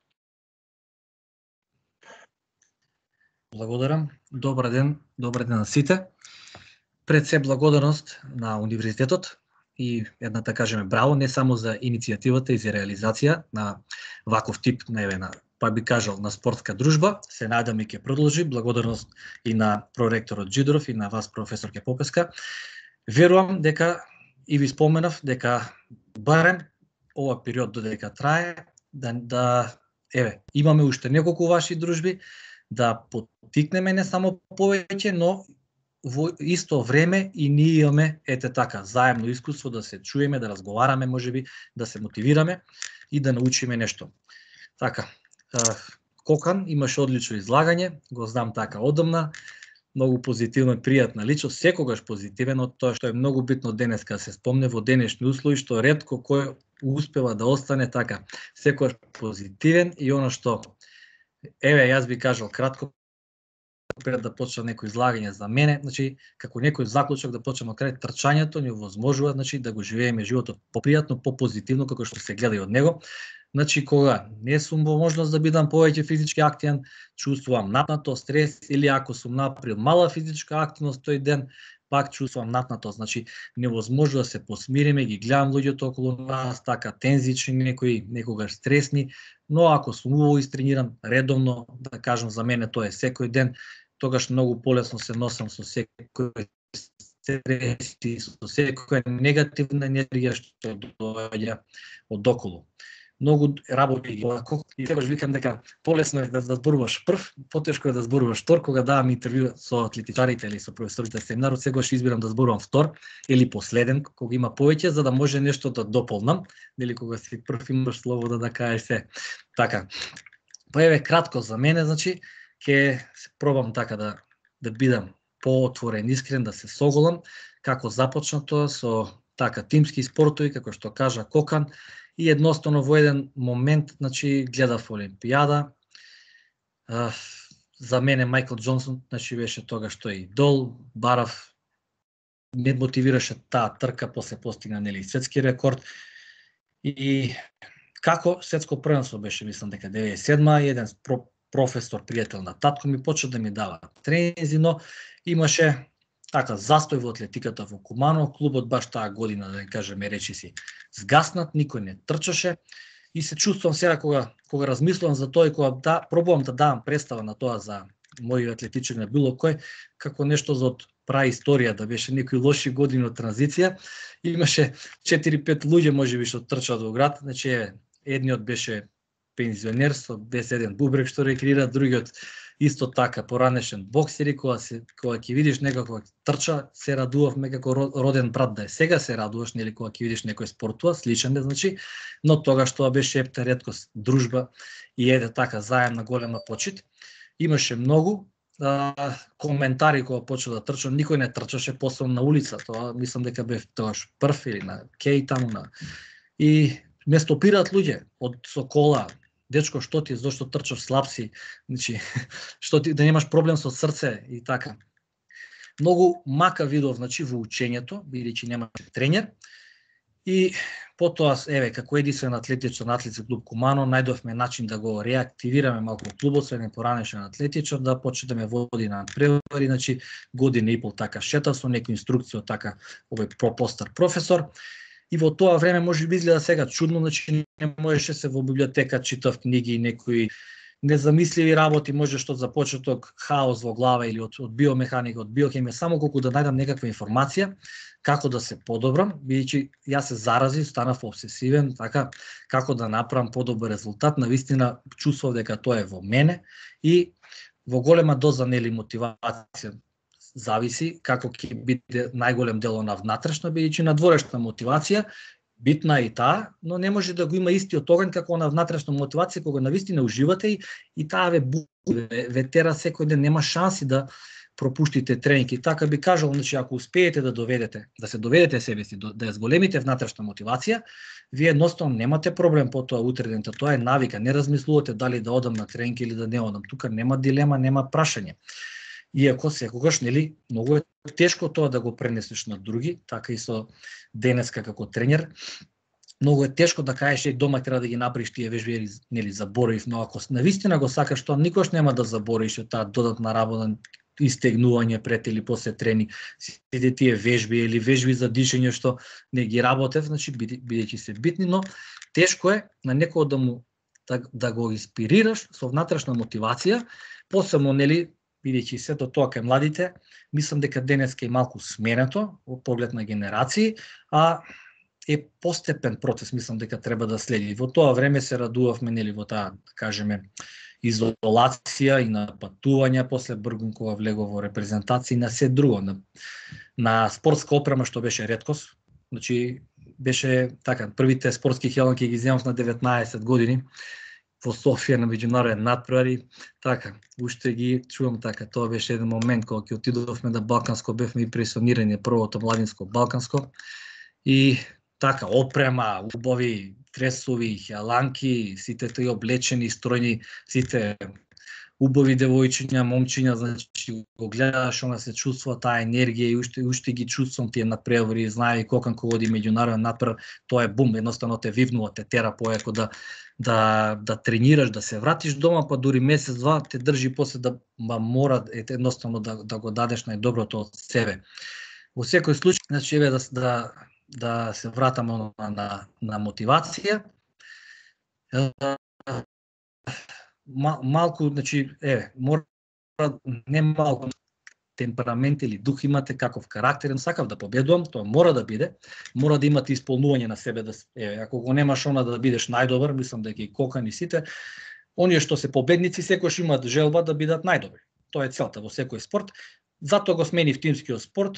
Благодарам. Добар ден, добар ден на сите. Пред се благодарност на универзитетот и една да кажеме браво не само за иницијативата и за реализација на ваков тип на евена, па би кажал на спортска дружба. Се надам и ќе продолжи. Благодарност и на проректорот Джидоров и на вас професорке Попеска. Верувам дека и ви споменав дека барем ова период додека трае да, да еве имаме уште неколку ваши дружби да поттикнеме не само повеќе, но во исто време и ние имаме ете така заемно искуство да се чуеме, да разговараме, можеби да се мотивираме и да научиме нешто. Така, Кокан имаше одлично излагање, го знам така одамна, многу позитивно и пријатна личност, секогаш позитивен, од тоа што е многу битно денеска се спомне во денешни услови, што ретко кој успева да остане така, секогаш позитивен и оно што еве јас би кажал кратко пред да почнам некој излагање за мене, значи како некој заклучок да почнам од крај, трчањето ни овозможува значи да го живееме животот попријатно, попозитивно како што се гледа и од него. Значи кога не сум во можност да бидам повеќе физички активен, чувствувам напнато, стрес или ако сум направил мала физичка активност тој ден, пак чувствувам напнато, значи невозможно да се посмириме, ги гледам луѓето околу нас, така тензични, некои некогаш стресни, но ако сум убаво истрениран редовно, да кажам за мене тоа е секој ден, тогаш многу полесно се носам со секој стрес и со секоја негативна енергија што доаѓа од околу. Многу работи ги лако и секогаш викам дека полесно е да зборуваш прв, потешко е да зборуваш втор, кога давам интервју со атлетичарите или со професорите семинарот, секогаш избирам да зборувам втор или последен, кога има повеќе, за да може нешто да дополнам, нели кога си прв имаш слобода да кажеш се. Така. Па еве кратко за мене, значи ќе се пробам така да да бидам поотворен, искрен, да се соголам како започна тоа со така тимски спортови, како што кажа Кокан. И едноставно во еден момент, значи, гледав Олимпијада. А, за мене Майкл Џонсон, значи, беше тога што е идол, барав, ме мотивираше таа трка, после постигна нели светски рекорд. И како светско првенство беше, мислам дека деветдесет и седма, еден про, професор, пријател на татко ми почна да ми дава тренинзи, но имаше така застој во атлетиката во Кумано, клубот баш таа година, да не кажеме речиси, згаснат, никој не трчаше и се чувствувам сега кога кога размислувам за тоа и кога да пробувам да давам представа на тоа за мои атлетичари на било кој, како нешто за од праисторија, да беше некои лоши години од транзиција, имаше четири-пет луѓе можеби што трчаат во град, значи едниот беше пензионер со десет еден бубрек што рекреира, другиот исто така поранешен боксер и кога се кога ќе видиш некако трча, се радувавме како роден брат да е. Сега се радуваш нели кога ќе видиш некој спортува, сличен е значи, но тогаш тоа беше епта реткост, дружба и еде така заемна голема почит. Имаше многу а, коментари кога почна да трчам, никој не трчаше посебно на улица, тоа мислам дека бев тогаш прв или на кеј таму на и ме стопираат луѓе од со кола. Дечко, што ти, зошто трчаш слаб си, значи, што ти, да немаш проблем со срце и така. Многу мака видов, значи, во учењето, бидејќи немаше тренер. И потоа, еве, како единствен атлетичар на Атлетски клуб Кумано, најдовме начин да го реактивираме малку клубот, со еден поранешен атлетичар, да почне да ме води на превари, значи, година и пол така шета, со некои инструкции од така, овој пропостар професор. И во тоа време може би изгледа сега чудно, значи не можеше се во библиотека читав книги и некои незамисливи работи, може што од започеток хаос во глава или од, од биомеханика, од биохемија, само колку да најдам некаква информација како да се подобрам, бидејќи јас се заразив, станав обсесивен, така како да направам подобар резултат, навистина чувствував дека тоа е во мене и во голема доза нели мотивација зависи како ќе биде најголем дел на внатрешна, бидејќи надворешна мотивација битна и таа, но не може да го има истиот оган како на внатрешна мотивација кога навистина уживате и, и таа ве ве, ве тера секој ден, нема шанси да пропуштите тренинги. Така би кажал, значи ако успеете да доведете, да се доведете себе си, да ја зголемите внатрешна мотивација, вие едноставно немате проблем по тоа утредента, тоа е навика, не размислувате дали да одам на тренинг или да не одам. Тука нема дилема, нема прашање. Иако секогаш, нели, многу е тешко тоа да го пренесеш на други, така и со денеска како тренер. Многу е тешко да кажеш, е, дома треба да ги направиш тие вежби, нели, заборавив, но ако навистина го сакаш тоа, никош нема да заборавиш од таа додатна работа, истегнување пред или после тренинг, сите тие вежби или вежби за дишење што не ги работев, значи бидејќи се битни, но тешко е на некој да му да, да го инспирираш со внатрешна мотивација, посебно, нели, бидејќи сето тоа кај младите, мислам дека денеска е малку сменето во поглед на генерации, а е постепен процес, мислам дека треба да следи. Во тоа време се радувавме, нели, во таа, да кажеме, изолација и на патувања, после Бргун кога влегов во репрезентација и на се друго, на, на спортска опрема што беше реткост. Значи беше така, првите спортски хеланки ги земав на деветнаесет години во Софија на меѓународен надпревар и така, уште ги чувам така, тоа беше еден момент кога ќе отидовме на Балканско, бевме импресионирани првото младинско Балканско и така, опрема, убави тресови, хеланки, сите тој облечени, стројни, сите убави девојчиња, момчиња, значи го гледаш, она се чувствува таа енергија и уште уште ги чувствувам тие надпревари, знае и кога кога оди меѓународен надпревар, тоа е бум, едноставно те вивнува, те тера поеко да да да тренираш, да се вратиш дома, па дури месец два те држи после да ма мора едноставно да да го дадеш најдоброто од себе. Во секој случај, значи еве да да да се вратаме на, на, на мотивација. Мал, малку, значи, еве, мора, не малку темперамент или дух имате, каков карактер, сакав да победувам, тоа мора да биде, мора да имате исполнување на себе, да, еве, ако го немаш она да бидеш најдобар, мислам дека и Кокан и сите, оние што се победници, секојаш имаат желба да бидат најдобри. Тоа е целта во секој спорт, затоа го сменив тимскиот спорт,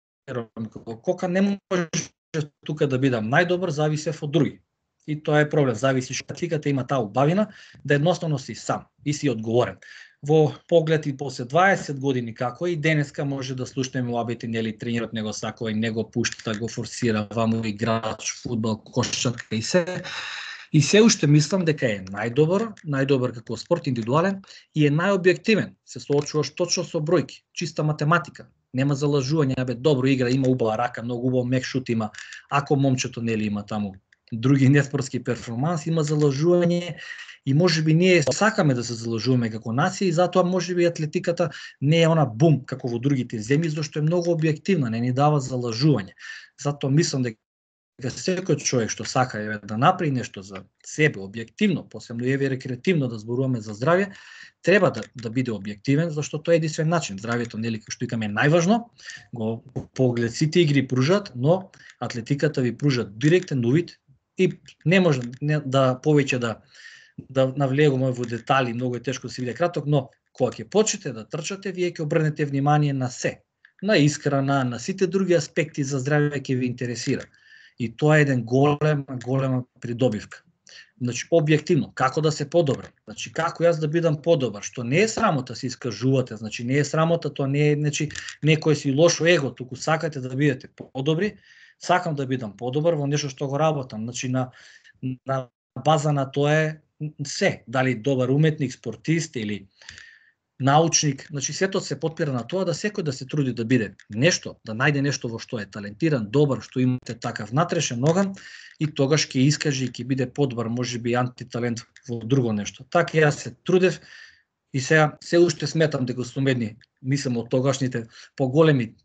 Кока не може тука да бидам најдобар, зависев од други. И тоа е проблем, зависи што атлетиката има таа убавина да едноставно си сам и си одговорен. Во поглед и после дваесет години како и денеска може да слушнеме лабите, нели тренерот него сакува и него пушта, го форсира, ваму играч, фудбал, кошарка и се. И се уште мислам дека е најдобар, најдобар како спорт индивидуален и е најобјективен. Се соочуваш точно со бројки, чиста математика. Нема залажување, абе добро игра, има убава рака, многу убав мек шут има. Ако момчето нели има таму други неспортски перформанси, има залажување и можеби ние сакаме да се залажуваме како нација и затоа можеби атлетиката не е она бум како во другите земји, зашто е многу објективна, не ни дава залажување. Затоа мислам дека секој човек што сака е, да направи нешто за себе објективно, посебно еве рекреативно да зборуваме за здравје, треба да, да биде објективен, зашто тоа е единствен начин. Здравјето, нели, како што викаме, е најважно, го поглед сите игри пружат, но атлетиката ви пружат директен увид и не може не, да повеќе да да навлегуваме во детали, многу е тешко да се биде краток, но кога ќе почнете да трчате, вие ќе обрнете внимание на се, на исхрана, на сите други аспекти за здравје ќе ви интересира. И тоа е еден голем, голема придобивка. Значи, објективно, како да се подобрам, значи, како јас да бидам подобар, што не е срамота се искажувате, значи, не е срамота, тоа не е, значи, некој си лошо его, туку сакате да бидете подобри, сакам да бидам подобар во нешто што го работам, значи, на, на база на тоа е се, дали добар уметник, спортист или научник, значи сето се потпира на тоа да секој да се труди да биде нешто, да најде нешто во што е талентиран, добар, што имате такав внатрешен оган и тогаш ќе искаже и ќе биде подобар, можеби антиталент во друго нешто. Така јас се трудев и сега се уште сметам дека сум едни, мислам од тогашните поголеми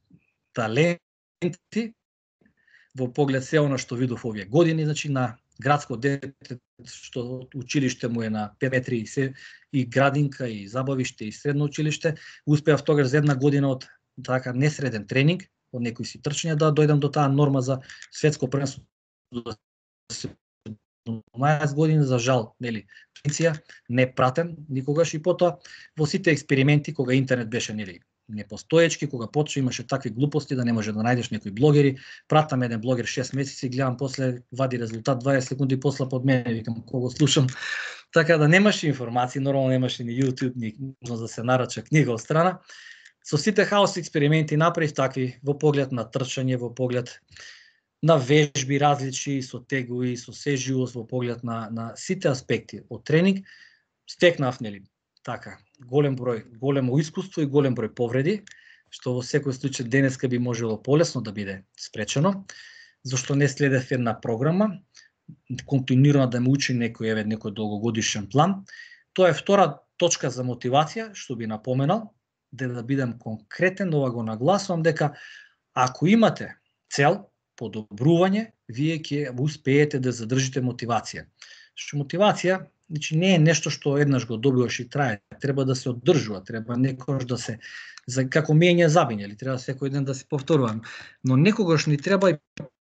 таленти во поглед се она што видов овие години, значи на градско дете што училиште му е на пет метри и се и градинка и забавиште и средно училиште, успеав тогаш за една година од така несреден тренинг, од некои си трчања да дојдам до таа норма за светско првенство да се осумнаесет години, за жал, нели, пенсија, не пратен никогаш, и потоа во сите експерименти кога интернет беше, нели, непостоечки, кога почна имаше такви глупости да не може да најдеш некои блогери, пратам еден блогер шест месеци, гледам после вади резултат дваесет секунди после под мене, викам кого слушам. Така да немаше информации, нормално немаше ни YouTube, ни можност да се нарача книга од страна. Со сите хаос експерименти направив такви во поглед на трчање, во поглед на вежби различни, со тегови, со сеживост, во поглед на, на сите аспекти од тренинг, стекнав, нели, така, голем број, големо искуство и голем број повреди, што во секој случај денеска би можело полесно да биде спречено, зашто не следев една програма, континуирано да ме учи некој, еве, некој долгогодишен план. Тоа е втора точка за мотивација, што би напоменал, да да бидам конкретен, ова го нагласувам дека ако имате цел, подобрување, вие ќе успеете да задржите мотивација. Што мотивација, значи, не е нешто што еднаш го добиваш и трае, треба да се оддржува, треба некогаш да се, за, како мење забиње, или треба секој ден да се повторувам, но некогаш ни треба и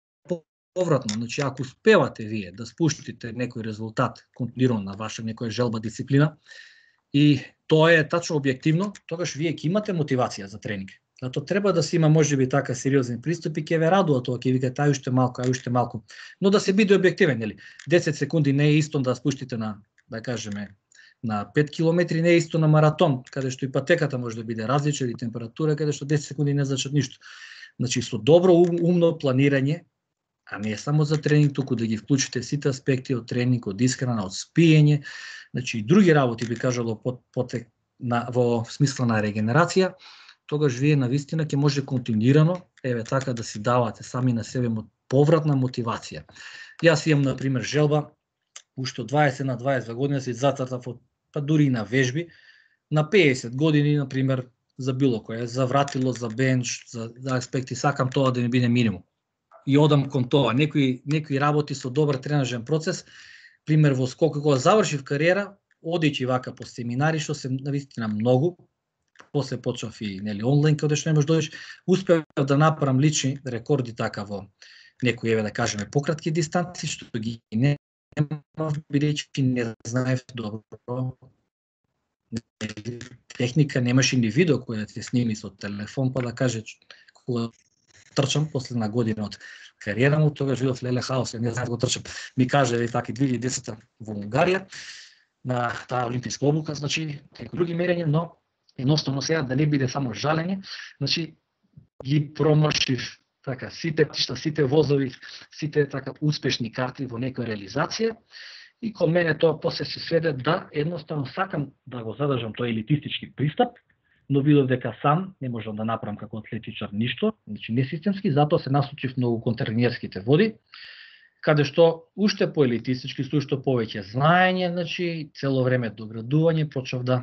повратно, значи ако успевате вие да спуштите некој резултат континуирано на ваша некоја желба, дисциплина, и тоа е тачно објективно, тогаш вие ќе имате мотивација за тренинг. Зато треба да се има можеби така сериозен приступ и ќе ве радува тоа, ќе викате ај уште малку, ај уште малку. Но да се биде објективен, нели? десет секунди не е исто да спуштите на, да кажеме, на пет километри, не е исто на маратон, каде што и патеката може да биде различна, или температура, каде што десет секунди не значат ништо. Значи со добро умно планирање, а не само за тренинг, туку да ги вклучите сите аспекти од тренинг, од исхрана, од спиење, значи и други работи би кажало под потек на во смисла на регенерација, тогаш вие навистина ќе може континуирано, еве така да си давате сами на себе повратна мотивација. Јас имам на пример желба уште од дваесет на дваесет две години си зацртав, па дури и на вежби, на пеесет години на пример за било кое, за вратило, за бенч, за, за аспекти, сакам тоа да ми биде минимум. И одам кон тоа, некои некои работи со добар тренажен процес, пример во скок кога завршив кариера, одејќи вака по семинари што се навистина многу, после почнав и нели онлайн каде што не можеш дојдеш, успеав да направам лични рекорди така во некои, еве да кажеме, пократки дистанции што ги немав, бидејќи не знаев добро техника, немаше ни видео кој да ти сними со телефон па да каже кога трчам после на година од кариера му, тогаш видов леле хаос, не знаев го трчам. Ми каже и така две илјади и десета во Унгарија на таа олимписка обука, значи некои други мерења, но едноставно сега да не биде само жалење, значи ги промашив така сите патишта, сите возови, сите така успешни карти во некоја реализација, и кон мене тоа после се сведе да едноставно сакам да го задржам тој елитистички пристап, но видов дека сам не можам да направам како атлетичар ништо, значи не системски, затоа се насочив многу кон тренерските води, каде што уште по елитистички, со уште повеќе знаење, значи цело време доградување, почнав да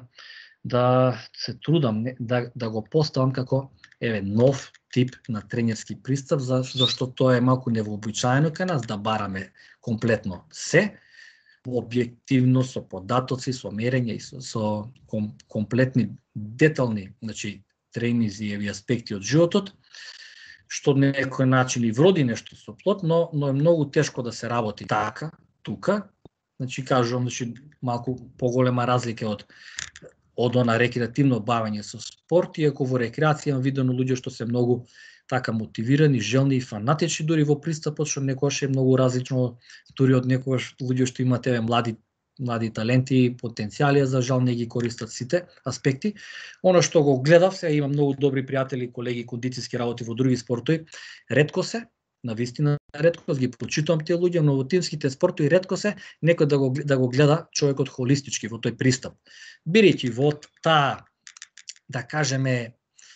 да се трудам да да го поставам како еве нов тип на тренерски пристап, зашто тоа е малку невообичаено кај нас да бараме комплетно се, објективно, со податоци, со мерење и со, со ком, комплетни, детални, значи, тренизи и аспекти од животот, што на некој начин и вроди нешто со плод, но, но е многу тешко да се работи така, тука, значи, кажувам, значи, малку поголема разлика од од она рекреативно бавење со спорт, иако во рекреација видено луѓе што се многу така мотивирани, желни и фанатични дури во пристапот, што некогаш е многу различно дури од некогаш луѓе што имаат еве млади млади таленти, потенцијали, за жал не ги користат сите аспекти. Оно што го гледав, сега имам многу добри пријатели, колеги, кондицијски работи во други спортови, ретко се, навистина ретко ги почитувам тие луѓе, но во тимските спортови ретко се некој да го да го гледа човекот холистички во тој пристап. Бидејќи во таа, да кажеме,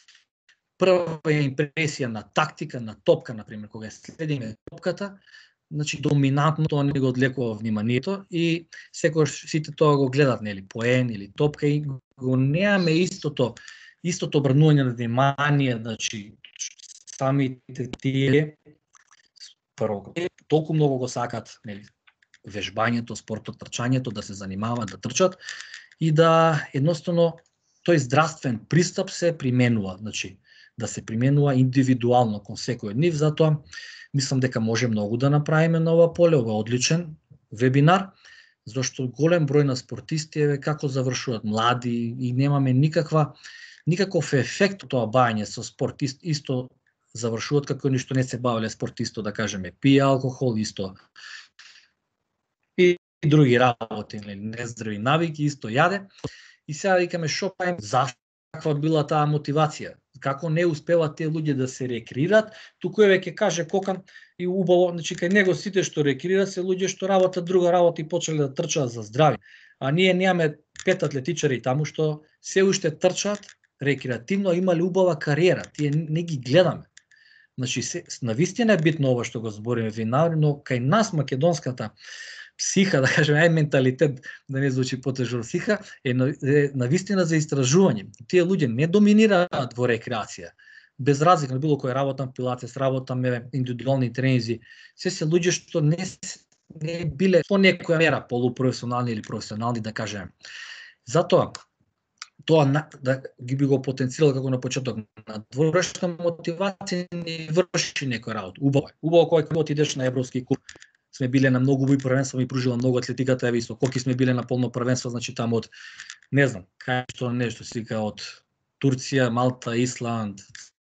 прва импресија на тактика, на топка, например, кога следиме топката, значи доминантно тоа не го одлекува вниманието и секогаш сите тоа го гледат, нели, поен или топка, и го немаме истото истото обрнување на внимание, значи самите тие прво толку многу го сакат, нели, вежбањето, спортот, трчањето, да се занимаваат, да трчат и да едноставно тој здравствен пристап се применува, значи да се применува индивидуално кон секој од нив, затоа мислам дека може многу да направиме на ова поле, ова е одличен вебинар, зашто голем број на спортисти еве како завршуваат млади и немаме никаква никаков ефект од тоа бајање со спорт. Исто завршуваат како ништо не се бавеле спорт, исто да кажеме пие алкохол, исто и други работи, нездрави навики, исто јаде. И сега викаме шо паем, зашто каква била таа мотивација? Како не успеваат тие луѓе да се рекреираат? Туку еве ќе каже Кокан и убаво, значи кај него сите што рекреираат се луѓе што работат друга работа и почеле да трчаат за здрави. А ние немаме пет атлетичари таму што се уште трчаат рекреативно, имале убава кариера. Тие не ги гледаме. Значи се, навистина е битно ова што го збориме винари, но кај нас македонската психа, да кажеме, ај менталитет, да не звучи потежно психа, е навистина за истражување. Тие луѓе не доминираат во рекреација. Без разлика на било кој работам пилатес, работам индивидуални тренинзи, се се луѓе што не не биле по некоја мера полупрофесионални или професионални, да кажеме. Затоа тоа да ги би го потенцирал како на почеток, надворешна мотивација не врши некој работа. Убаво, убаво кога отидеш на европски куп, сме биле на многу убави првенства, ми пружила многу атлетиката, еви со Коки сме биле на полно првенство, значи таму од не знам, кај што нешто сика од Турција, Малта, Исланд,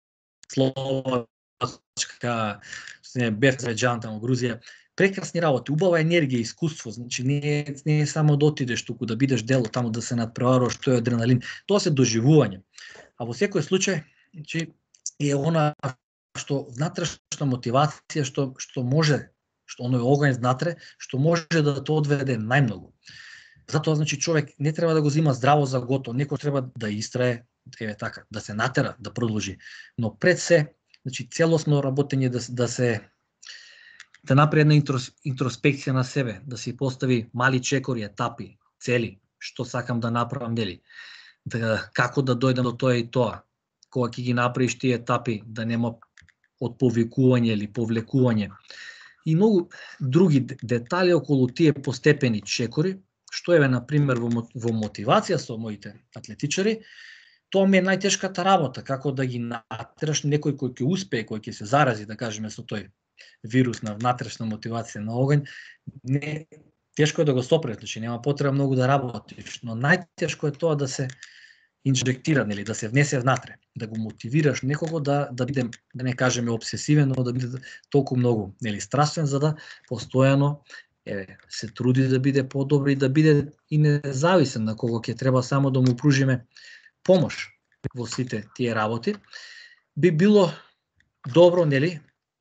Словачка, Азербејџан, таму Грузија. Прекрасни работи, убава енергија, искуство, значи не, не е само да отидеш туку, да бидеш дело таму, да се надпреваруваш, тоа е адреналин, тоа се доживување. А во секој случај, значи е она што внатрешна мотивација што што може, што оној оган внатре, што може да те одведе најмногу. Затоа значи човек не треба да го зима здраво за готово, некој треба да истрае, еве така, да се натера, да продолжи. Но пред се, значи целосно работење да, да се да направи една интроспекција на себе, да си постави мали чекори, етапи, цели, што сакам да направам, нели? Да, како да дојдам до тоа и тоа. Кога ќе ги направиш тие етапи, да нема отповикување или повлекување. И многу други детали околу тие постепени чекори, што еве на пример во, во мотивација со моите атлетичари, тоа ми е најтешката работа, како да ги натераш некој кој ќе успее, кој ќе се зарази, да кажеме, со тој вирус на внатрешна мотивација на оган, не тешко е да го сопреш, значи нема потреба многу да работиш, но најтешко е тоа да се инжектира, нели, да се внесе внатре, да го мотивираш некого да да биде, да не кажеме обсесивен, но да биде толку многу, нели, страствен, за да постојано еве се труди да биде подобро и да биде и независен, на кого ќе треба само да му пружиме помош во сите тие работи. Би било добро, нели,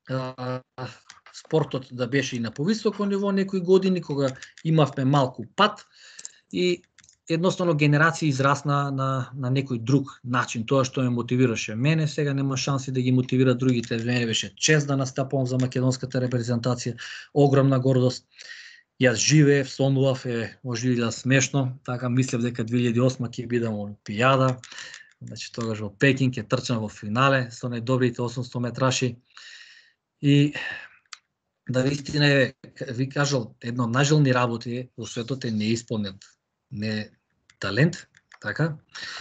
спортот да беше и на повисоко ниво некои години, кога имавме малку пат и едноставно генерација израсна на, на некој друг начин. Тоа што ме мотивираше мене, сега нема шанси да ги мотивира другите. Мене беше чест да настапувам за македонската репрезентација, огромна гордост. Јас живеев, сонував, е, може би да смешно, така мислев дека две илјади и осма ќе бидам Олимпијада, значи тогаш во Пекинг ќе трчам во финале со најдобрите осумсто метраши. И да вистина е, ви кажал, едно од најжелни работи во светот е неисполнет, не талент, така,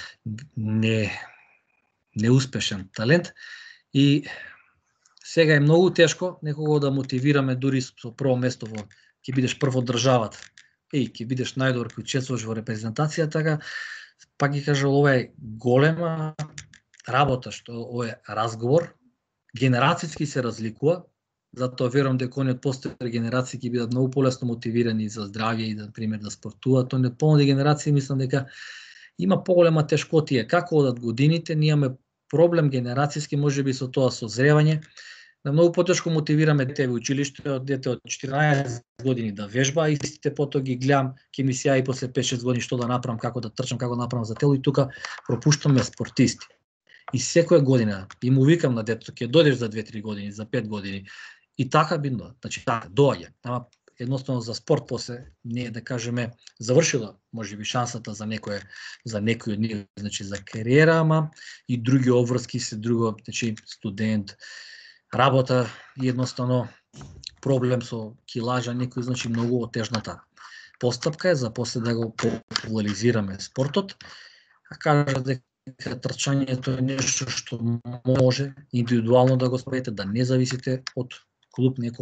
не неуспешен талент. И сега е многу тешко некого да мотивираме дури со прво место во ќе бидеш прв од државата. Еј, ќе бидеш најдобар кој учествуваш во репрезентација, така пак ги кажал, ова е голема работа, што овој разговор генерацијски се разликува, затоа верувам дека оние од постари генерации ќе бидат многу полесно мотивирани за здравје и да пример да спортуваат. Оние од помлади генерации мислам дека има поголема тешкотија. Како одат годините, ние имаме проблем генерацијски, можеби со тоа созревање. Да многу потешко мотивираме дете во училиште, од дете од четинаесет години да вежба, и истите потоа ги гледам, ќе ми се ја и после пет-шест години што да направам, како да трчам, како да направам за тело, и тука пропуштаме спортисти. И секоја година и му викам на детето, ќе дојдеш за две-три години, за пет години. И така бидно, значи така доаѓа. Ама едноставно за спорт после не е, да кажеме, завршила можеби шансата за некој за некој од нив, значи за кариера, ама и други обврски се друго, значи студент, работа и едноставно проблем со килажа некој, значи многу отежната постапка е за после да го популаризираме спортот. А кажа дека трчањето е нешто што може индивидуално да го справите, да не зависите од клуб некогаш,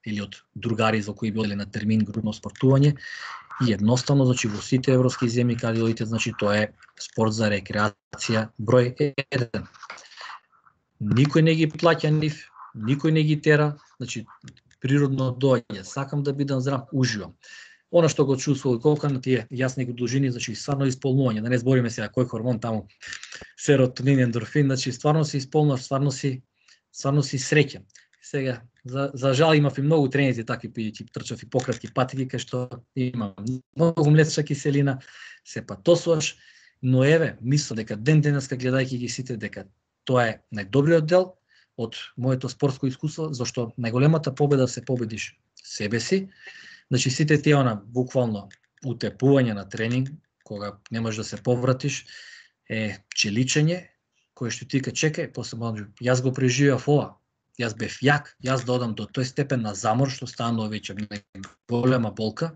или од другари за кои биле на термин групно спортување. И едноставно, значи во сите европски земји каде одите, значи тоа е спорт за рекреација број еден. Никој не ги плаќа нив, никој не ги тера, значи природно доаѓа. Сакам да бидам здрав, уживам. Она што го чувствувал колку на тие јасни должини, значи стварно исполнување, да не збориме сега кој хормон таму, серотонин, ендорфин, значи стварно се исполнуваш, стварно си стварно си среќен. Сега за, за жал имав и многу тренинзи такви, бидејќи трчав и пократки патеки кај што имам многу млечна киселина, се патосуваш, но еве, мислам дека ден денеска гледајќи ги сите дека тоа е најдобриот дел од моето спортско искуство, зашто најголемата победа се победиш себе си. Значи сите тие она буквално утепување на тренинг, кога не можеш да се повратиш, е челичење, кој што ти ка чекај, после може, јас го преживеав ова. Јас бев јак, јас да одам до тој степен на замор, што станува веќе голема болка,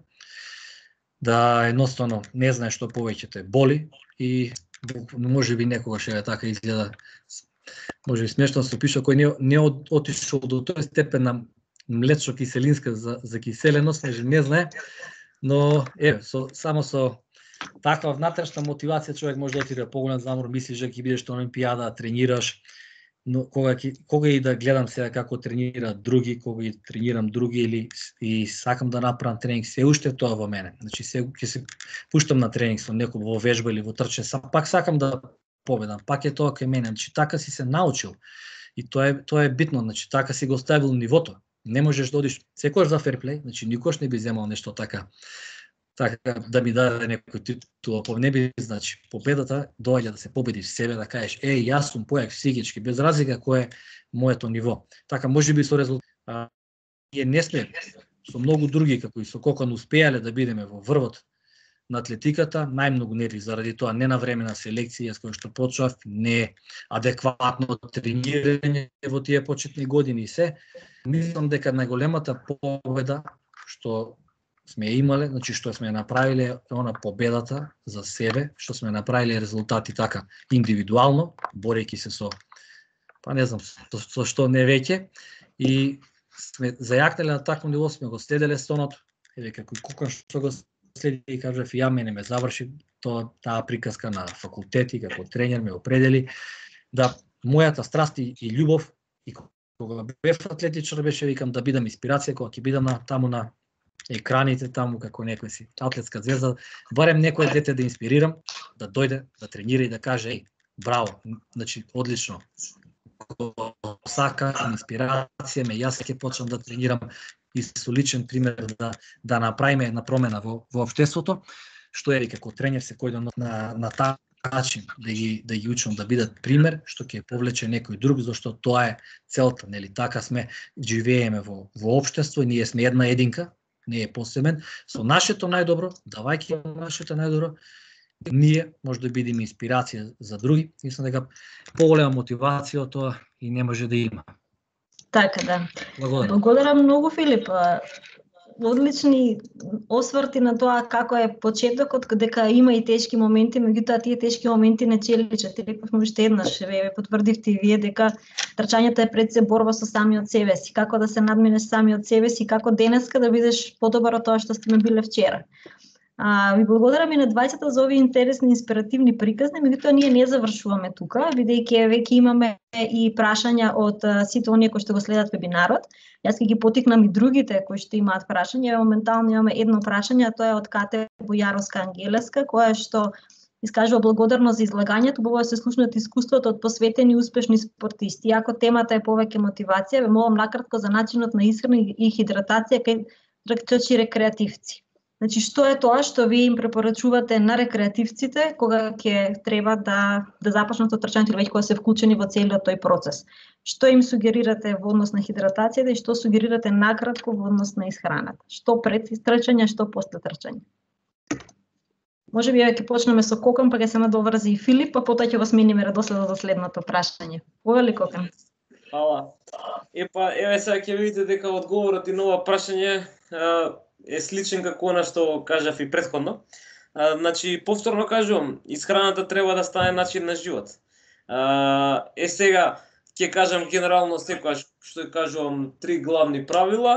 да едноставно не знаеш што повеќе те боли и може би некогаш е така изгледа, може би смешно се пиша, кој не, не отишол до тој степен на млечно-киселинска за, за киселеност, не знае, но е, со, само со таква внатрешна мотивација човек може да отиде поголем замор, мислиш дека ќе бидеш на олимпијада, тренираш, но кога, кога и да гледам сега како тренираат други, кога и тренирам други или и сакам да направам тренинг, се уште тоа во мене. Значи се ќе се пуштам на тренинг со некој во вежба или во трчање, пак сакам да победам, пак е тоа кај мене. Значи така си се научил. И тоа е тоа е битно, значи така си го ставил нивото. Не можеш да одиш секогаш за ферплей, значи никош не би земал нешто така така да ми даде некој титул, по не би, значи победата доаѓа да се победиш себе, да кажеш еј јас сум појак психички, без разлика кој е моето ниво. Така можеби со резултат ние не сме со многу други како и со Кокан успеале да бидеме во врвот на атлетиката, најмногу нерви заради тоа ненавремена селекција која што почнав, не адекватно тренирање во тие почетни години и се. Мислам дека најголемата победа што сме имале, значи што сме направиле она победата за себе, што сме направиле резултати така индивидуално, борејќи се со, па не знам, со, со што не веќе, и сме зајакнале на такво ниво, сме го следеле стонот, еве како Кокан што го следи и кажав, ја мене ме заврши тоа, таа приказка на факултети, како тренер ме определи, да мојата страст и љубов, и кога бев атлетичар беше, викам, да бидам инспирација, кога ќе бидам на, таму на екраните таму како некој си атлетска звезда, барем некој дете да инспирирам, да дојде, да тренира и да каже еј, браво, значи одлично. Сака инспирација ме, јас ќе почнам да тренирам и со личен пример да да направиме една промена во во општеството, што е како тренер секој ден на на таа начин да ги да ги учам да бидат пример, што ќе повлече некој друг, зашто тоа е целта, нели така сме, живееме во во општество, ние сме една единка, не е посебен, со нашето најдобро, давајќи нашето најдобро, ние може да бидеме инспирација за други. Мислам дека поголема мотивација од тоа и не може да има. Така да. Благодарам. Благодарам многу, Филип. Одлични осврти на тоа како е почетокот, дека има и тешки моменти, меѓутоа тие тешки моменти не челичат. Ти рековме уште еднаш, ве потврдивте и вие дека трчањето е пред се борба со самиот себе си, како да се надминеш самиот себе си, како денеска да бидеш подобар од тоа што сте биле вчера. А, ви благодарам и на двајцата за овие интересни инспиративни приказни, меѓутоа ние не завршуваме тука, бидејќи веќе имаме и прашања од сите оние кои што го следат вебинарот. Јас ќе ги потикнам и другите кои што имаат прашања. Моментално имаме едно прашање, а тоа е од Кате Бојаровска Ангелеска, која што искажува благодарност за излагањето, убаво се слушнат искуството од посветени успешни спортисти. Ако темата е повеќе мотивација, ве молам накратко за начинот на исхрана и хидратација кај трчачи рекреативци. Значи, што е тоа што ви им препорачувате на рекреативците кога ќе треба да да започнат од трчањето или веќе кога се вклучени во целиот тој процес? Што им сугерирате во однос на хидратацијата и што сугерирате накратко во однос на исхраната? Што пред трчање, што после трчање? Може би ќе почнеме со Кокан, па ќе се надоврзи и Филип, па потоа ќе го смениме редоследот за следното прашање. Повели, Кокан. Фала. Епа, еве сега ќе видите дека одговорот и на ова прашање е сличен како она што кажав и претходно. А, значи, повторно кажувам, исхраната треба да стане начин на живот. А, е сега, ќе кажам генерално секогаш што кажувам три главни правила.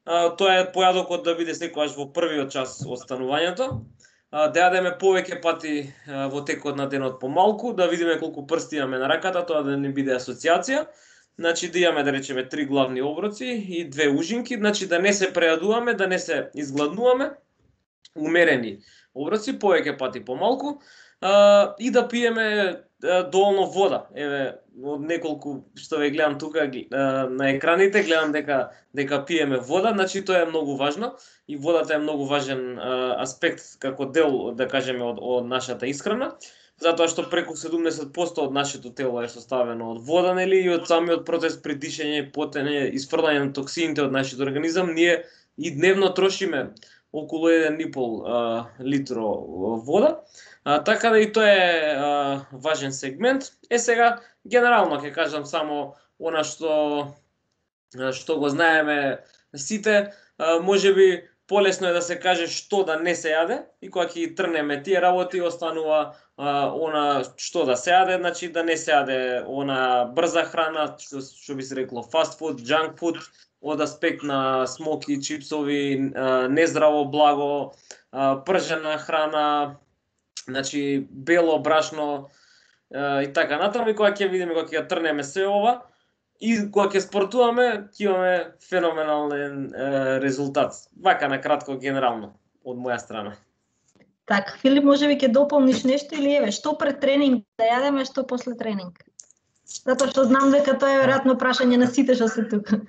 тоа е појадокот да биде секогаш во првиот час од станувањето, да јадеме повеќе пати во текот на денот помалку, да видиме колку прсти имаме на раката, тоа да не биде асоциација. Значи да имаме, да речеме, три главни оброци и две ужинки, значи да не се прејадуваме, да не се изгладнуваме, умерени оброци, повеќе пати помалку, а, и да пиеме доволно вода. Еве, од неколку што ве гледам тука на екраните, гледам дека дека пиеме вода, значи тоа е многу важно и водата е многу важен а, аспект како дел, да кажеме, од, од нашата исхрана, затоа што преку седумдесет проценти од нашето тело е составено од вода, нели, и од самиот процес при дишење, потење, изфрлање на токсините од нашиот организам, ние и дневно трошиме околу еден и пол а, литро вода. А, така да и тоа е а, важен сегмент. Е сега, генерално ќе кажам само она што што го знаеме сите, а, можеби полесно е да се каже што да не се јаде, и кога ќе трнеме тие работи останува а, она што да се јаде, значи да не се јаде она брза храна, што, што би се рекло fast food, junk food, од аспект на смоки, чипсови, а, нездраво благо, а, пржена храна, значи бело брашно а, и така натаму. И кога ќе видиме, кога ќе трнеме се ова и кога ќе спортуваме, ќе имаме феноменален е, резултат. Вака на кратко генерално од моја страна. Така, Филип, можеби ќе дополниш нешто или еве, што пред тренинг да јадеме, што после тренинг? Затоа што знам дека тоа е веројатно прашање на сите што се тука.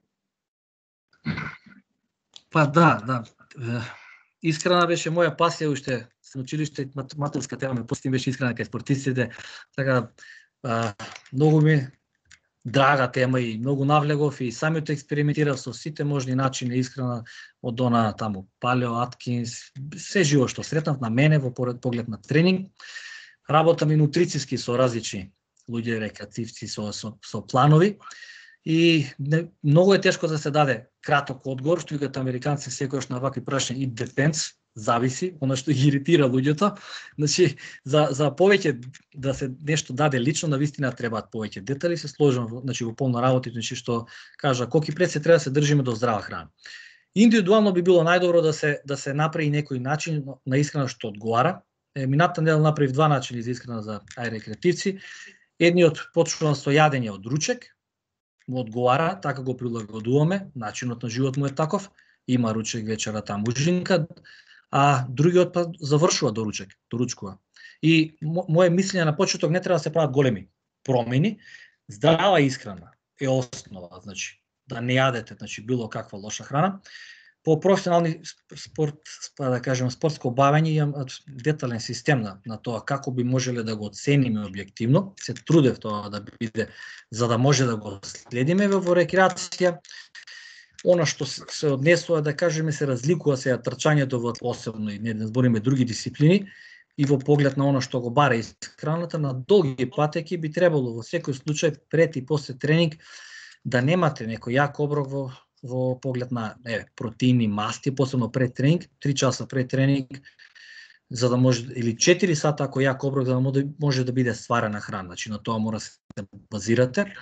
Па да, да. Исхрана беше моја пасија уште на училиште, математичка тема ме постим беше исхрана кај спортистите, така а, многу ми драга тема и многу навлегов и самиот експериментирав со сите можни начини исхрана, од она таму Палео, Аткинс, се живо што сретнав на мене во поглед на тренинг. Работам и нутрицијски со различни луѓе, рекреативци со, со, со планови. И не, многу е тешко да се даде краток одговор, што викаат американци секојаш на вакви прашања и depends, зависи, она што ги иритира луѓето. Значи, за, за повеќе да се нешто даде лично, навистина требаат повеќе детали, се сложам, значи во полна работа, значи што кажа, колки пред се треба да се држиме до здрава храна. Индивидуално би било најдобро да се да се направи некој начин на исхрана што одговара. Е, минатата недела направив два начини за исхрана за рекреативци. Едниот почнува со јадење од ручек, му одговара, така го прилагодуваме, начинот на живот му е таков, има ручек вечера таму ужинка, а другиот па завршува до ручек, до ручкува. И моје мислење на почеток не треба да се прават големи промени, здрава исхрана е основа, значи да не јадете, значи било каква лоша храна. По професионални спорт, да кажем спортско бавење, имам детален систем на, на тоа како би можеле да го оцениме објективно. Се трудев тоа да биде за да може да го следиме во рекреација. Она што се однесува, да кажеме, се разликува се трчањето во посебно и не да збориме други дисциплини и во поглед на она што го бара исхраната на долги патеки би требало во секој случај пред и после тренинг да немате некој јак оброк во во поглед на е, протеини, масти, посебно пред тренинг, три часа пред тренинг, за да може, или четири сата ако јак оброк, за да може да биде стварена храна. Значи на тоа мора да се базирате.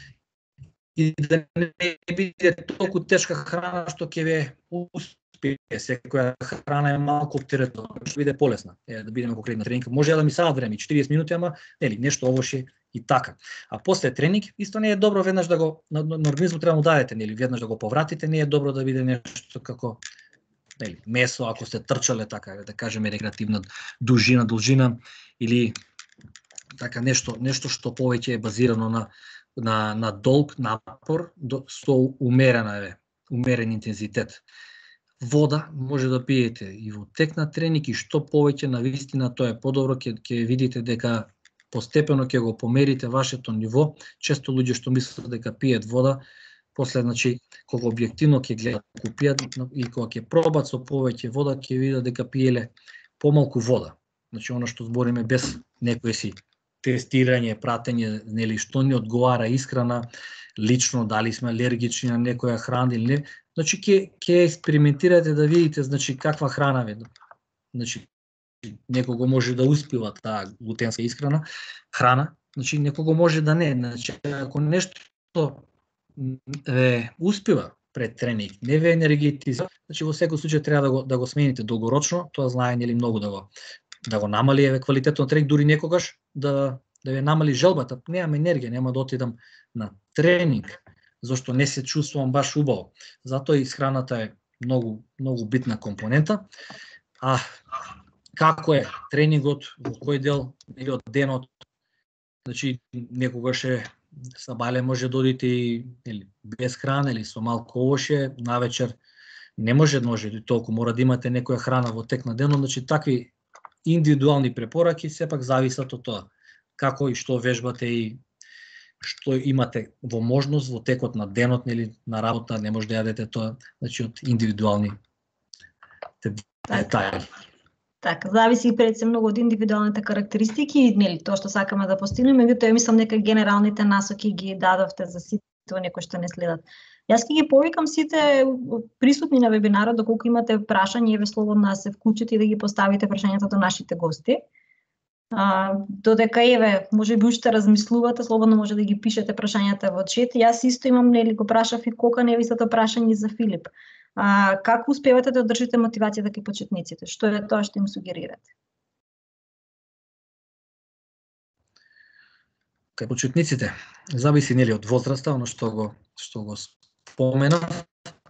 И да не биде толку тешка храна што ќе ве успее. Секоја храна е малку оптеретна, што биде полесна. Е, да бидеме конкретно тренинг. Може да ми саат време, четириесет минути, ама нели, нешто овоше и така. А после тренинг исто не е добро веднаш да го на, на организмот треба да му дадете, нели, веднаш да го повратите, не е добро да биде нешто како нели, месо, ако сте трчале така, да кажеме рекреативна дужина, должина или така нешто, нешто што повеќе е базирано на на на долг напор до, со умерена е, умерен интензитет. Вода може да пиете и во тек на тренинг и што повеќе навистина тоа е подобро, ќе ќе видите дека постепено ќе го померите вашето ниво. Често луѓе што мислат дека пијат вода, после значи кога објективно ќе гледат кога пијат и кога ќе пробат со повеќе вода, ќе видат дека пиеле помалку вода. Значи она што збориме без некој си тестирање, пратење, нели што ни одговара исхрана, лично дали сме алергични на некоја храна или не. Значи ќе ќе експериментирате да видите значи каква храна ви. Значи некого може да успива таа глутенска исхрана, храна, значи некого може да не. Значи ако нешто е успива пред тренинг не ве енергетизира, значи во секој случај треба да го да го смените долгорочно, тоа знае нели многу да го да го намали еве квалитетот на тренинг, дури некогаш да да ве намали желбата, немам енергија, нема да отидам на тренинг, зашто не се чувствувам баш убаво. Затоа исхраната е многу многу битна компонента. А како е тренингот, во кој дел или од денот, значи некогаш е сабале може да одите или без храна или со малку овоше, навечер не може може и толку, мора да имате некоја храна во тек на денот, значи такви индивидуални препораки сепак зависат од тоа како и што вежбате и што имате во можност во текот на денот или на работа, не може да јадете тоа, значи од индивидуални детали. Така, зависи пред се многу од индивидуалните карактеристики и нели тоа што сакаме да постигнеме, меѓутоа мислам дека генералните насоки ги дадовте за сите оние кои што не следат. Јас ќе ги повикам сите присутни на вебинарот, доколку имате прашања, еве слободно да се вклучите и да ги поставите прашањата до нашите гости. А, додека еве, може би уште размислувате, слободно може да ги пишете прашањата во чет. Јас исто имам, нели, го прашав и Кока невистото прашање за Филип. А, како успевате да одржите мотивацијата кај почетниците? Што е тоа што им сугерирате? Кај почетниците зависи нели од возраста, оно што го што го споменав.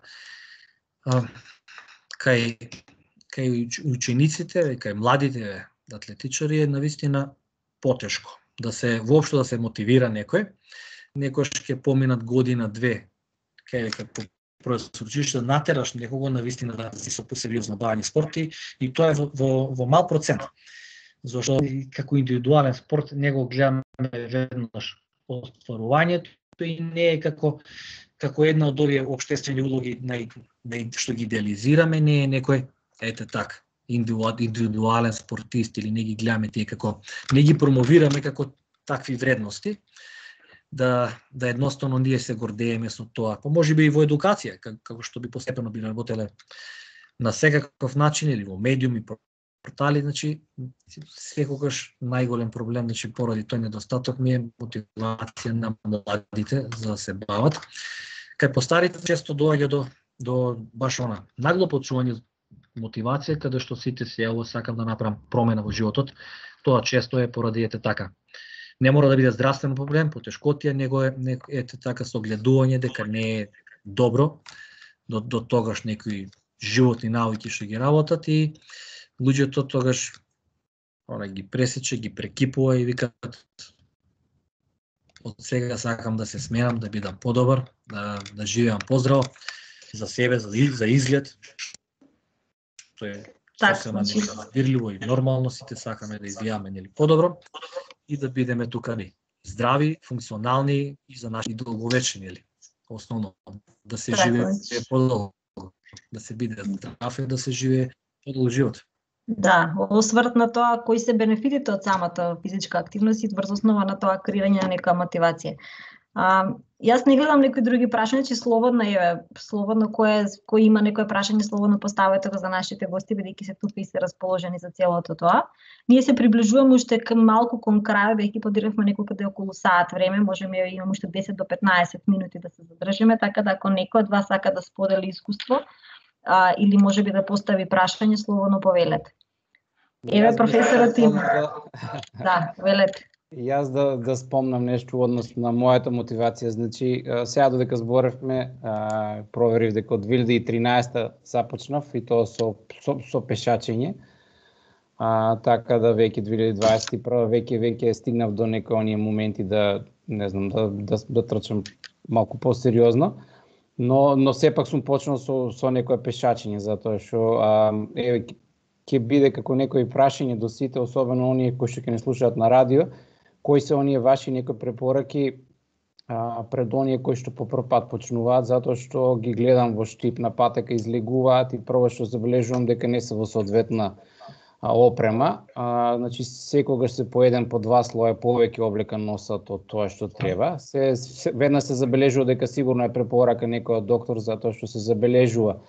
А, кај кај учениците, кај младите атлетичари е навистина потешко да се воопшто да се мотивира некој. Некош ќе поминат година две кај како професор училиште да натераш некого навистина да се со посериозно бавење спорти и тоа е во, во, во мал процент. Зашто како индивидуален спорт не го гледаме веднаш остварувањето и не е како како една од овие општествени улоги на, на што ги идеализираме, не е некој ете така индивидуален спортист или не ги гледаме тие како не ги промовираме како такви вредности. Да, да едноставно ние се гордееме со тоа. Па може би и во едукација, како што би постепено би работеле на секаков начин или во медиуми, портали, значи секогаш најголем проблем, значи поради тој недостаток ми е мотивација на младите за да се бават. Кај постарите често доаѓа до до баш она нагло почување мотивација каде што сите се ево сакам да направам промена во животот. Тоа често е поради ете така. Не мора да биде здравствен проблем, потешкотија, него е, не, ете така со гледување дека не е добро до, до тогаш некои животни навики што ги работат и луѓето тогаш она ги пресече, ги прекипува и викаат од сега сакам да се сменам, да бидам подобар, да, да живеам поздраво за себе, за, за изглед, што е сосема незавирливо и нормално, сите сакаме да изгледаме нели подобро и да бидеме тука ни здрави, функционални и за наши долговечни, нели. Основно да се живее подолго, да се биде здрав и да се живее подолг живот. Да, осврт на тоа кои се бенефитите од самата физичка активност и врз основа на тоа креирање на некоја мотивација. А, јас не гледам некои други прашања, че слободно е, слободно кој кој има некое прашање, слободно поставете го за нашите гости, бидејќи се тука и се расположени за целото тоа. Ние се приближуваме уште кон малку кон крај, веќе подиравме неколку околу саат време, можеме имаме уште десет до петнаесет минути да се задржиме, така да ако некој од вас сака да сподели искуство а, или можеби да постави прашање, слободно повелете. Еве професорот има. Да, велете. Јас да, да спомнам нешто во однос на мојата мотивација. Значи, сега додека зборевме, проверив дека од две илјади и тринаесета започнав и тоа со, со, со пешачење. А, така да веќе две илјади дваесет и прва веќе веќе стигнав до некои оние моменти да не знам да да, да трчам малку посериозно. Но но сепак сум почнал со со некое пешачење затоа што еве ќе биде како некои прашање до сите, особено оние кои што ќе не слушаат на радио. Кои се оние ваши некои препораки а, пред оние кои што по прв пат почнуваат, затоа што ги гледам во штип на патека излегуваат и прво што забележувам дека не се во соодветна а, опрема. А, значи секогаш се по еден по два слоја повеќе облека носат од тоа што треба. Се, се веднаш се забележува дека сигурно е препорака некој доктор затоа што се забележува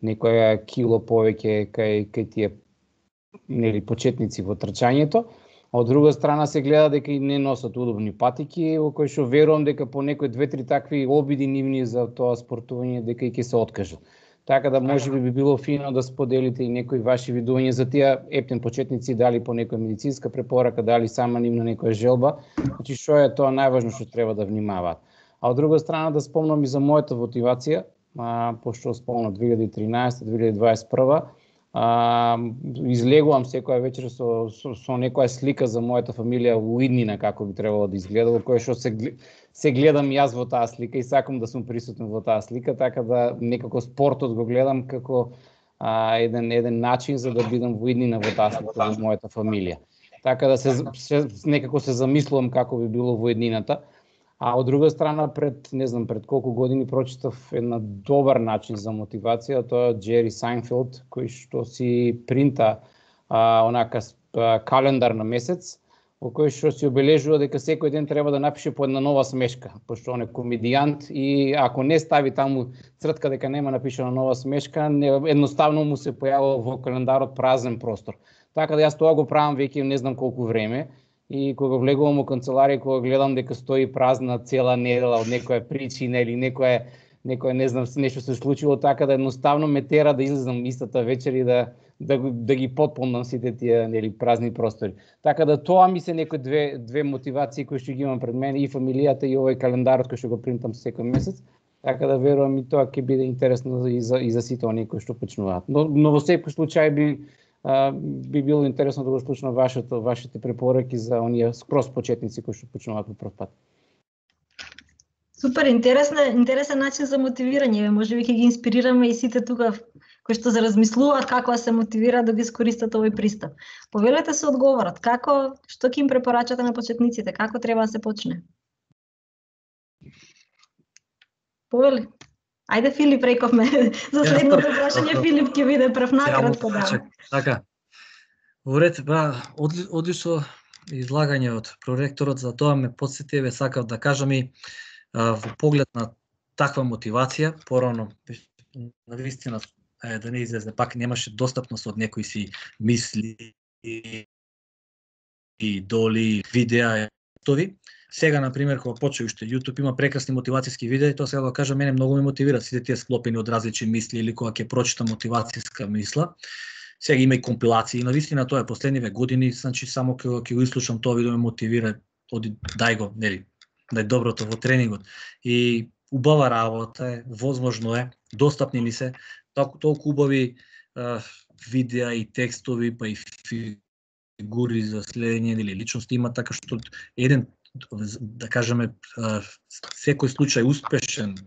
некоја кило повеќе кај кај тие нели почетници во трчањето. А од друга страна се гледа дека и не носат удобни патики, во кои што верувам дека по некои две-три такви обиди нивни за тоа спортување дека и ќе се откажат. Така да можеби би било фино да споделите и некои ваши видувања за тие ептен почетници, дали по некоја медицинска препорака, дали сама нивна некоја желба. Значи што е тоа најважно што треба да внимаваат. А од друга страна да спомнам и за мојата мотивација, а, пошто спомнам две илјади и тринаесета - две илјади дваесет и прва, а, излегувам секоја вечер со, со, со некоја слика за мојата фамилија во иднина како би требало да изгледа, во која што се, се гледам јас во таа слика и сакам да сум присутен во таа слика, така да некако спортот го гледам како а, еден, еден начин за да бидам во иднина во таа слика во мојата фамилија. Така да се, се некако се замислувам како би било во иднината. А од друга страна, пред, не знам, пред колку години прочитав една добар начин за мотивација, тоа е Джери Сайнфелд, кој што си принта а, онака а, календар на месец, во кој што си обележува дека секој ден треба да напише по една нова смешка, пошто он е комедијант и ако не стави таму цртка дека нема напишана нова смешка, не, едноставно му се појавува во календарот празен простор. Така да јас тоа го правам веќе не знам колку време. И кога влегувам во канцеларија, кога гледам дека стои празна цела недела од некоја причина или некоја, некоја не знам, нешто се случило, така да едноставно ме тера да излезам истата вечер и да, да, да ги потполнам сите тие нели, празни простори. Така да тоа ми се некои две, две мотивации кои што ги имам пред мене, и фамилијата и овој календарот кој што го принтам секој месец. Така да верувам и тоа ќе биде интересно и за, и за сите оние кои што почнуваат. Но, но во секој случај би Uh, би било интересно да го слушам вашето, вашите препораки за оние скроз почетници кои што почнуваат во прв пат. Супер, интересна, интересен начин за мотивирање. Можеби ќе ги инспирираме и сите тука кои што се размислуваат како да се мотивираат да ги искористат овој пристап. Повелете се одговорат, како, што ќе им препорачате на почетниците, како треба да се почне? Повели. Ајде, Филип, рековме, за следното прашање Филип ќе биде прв накратко да. Така. Во ред, ба, одли, одлично излагање од проректорот, за тоа ме потсети, ве сакав да кажам и а, во поглед на таква мотивација, порано навистина е, да не излезе, пак немаше достапност од некои си мисли и, и доли, видеа, тови. Сега, например, кога почне уште YouTube, има прекрасни мотивацијски видеа и тоа сега да кажам, мене многу ме мотивира сите тие склопени од различни мисли или кога ќе прочитам мотивацијска мисла. Сега има и компилации, на вистина тоа е последниве години, значи само кога ќе го изслушам тоа видео ме мотивира, оди дај го, нели, дај доброто во тренингот. И убава работа е, возможно е, достапни ни се толку, толку убави а, видеа и текстови, па и фигури за следење или личности има, така што еден, да кажеме, секој случај успешен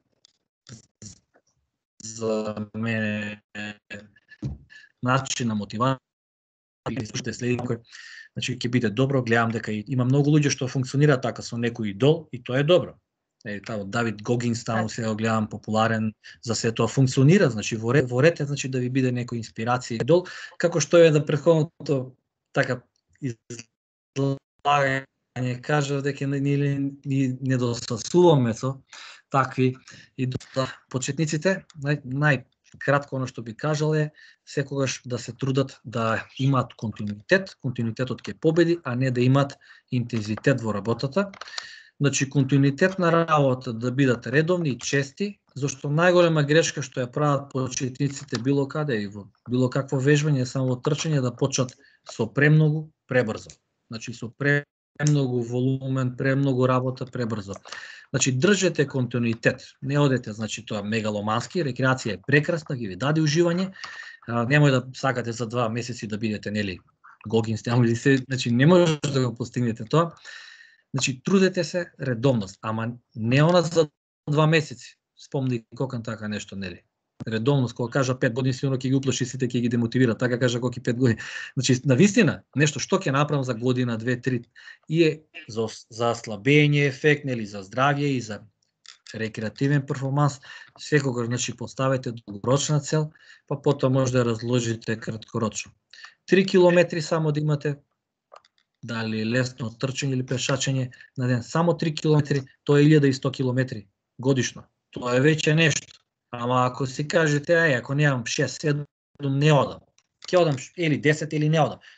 за мене начин на мотивација што следи кој, значи ќе биде добро. Гледам дека има многу луѓе што функционираат така со некој идол и тоа е добро. Е, таа Давид Гогинс таму сега гледам популарен, за се тоа функционира, значи во ред, во ред е, значи да ви биде некој инспирација идол, како што е да претходното така излагање не кажа дека ни ни недостасуваме со такви и да почетниците. Нај, најкратко оно што би кажал е секогаш да се трудат да имаат континуитет, континуитетот ќе победи, а не да имаат интензитет во работата. Значи континуитет на работа, да бидат редовни и чести, зашто најголема грешка што ја прават почетниците било каде и во било какво вежбање, само во трчање, да почнат со премногу, пребрзо. Значи со пре премногу волумен, премногу работа, пребрзо. Значи држете континуитет. Не одете, значи тоа мегаломански, рекреација е прекрасна, ги ви даде уживање. А, немој да сакате за два месеци да бидете, нели, Гогинс, или се, значи не можете да го постигнете тоа. Значи трудете се редовност, ама не она за два месеци. Спомни Кокан така нешто, нели? Редовност, кога кажа пет години, сигурно ќе ги уплаши сите, ќе ги демотивира, така кажа Коки пет години. Значи, навистина, нешто што ќе направам за година, две, три, и е за, за слабење ефект, нели, за здравје и за рекреативен перформанс, секогаш, значи, поставете долгорочна цел, па потоа може да разложите краткорочно. три километри само да имате, дали лесно трчање или пешачење на ден, само три километри, тоа е илјада и сто километри годишно. Тоа е веќе нешто. Ама ако си кажете, ај, ако немам шест седум, не одам. Ќе одам или десет или не одам.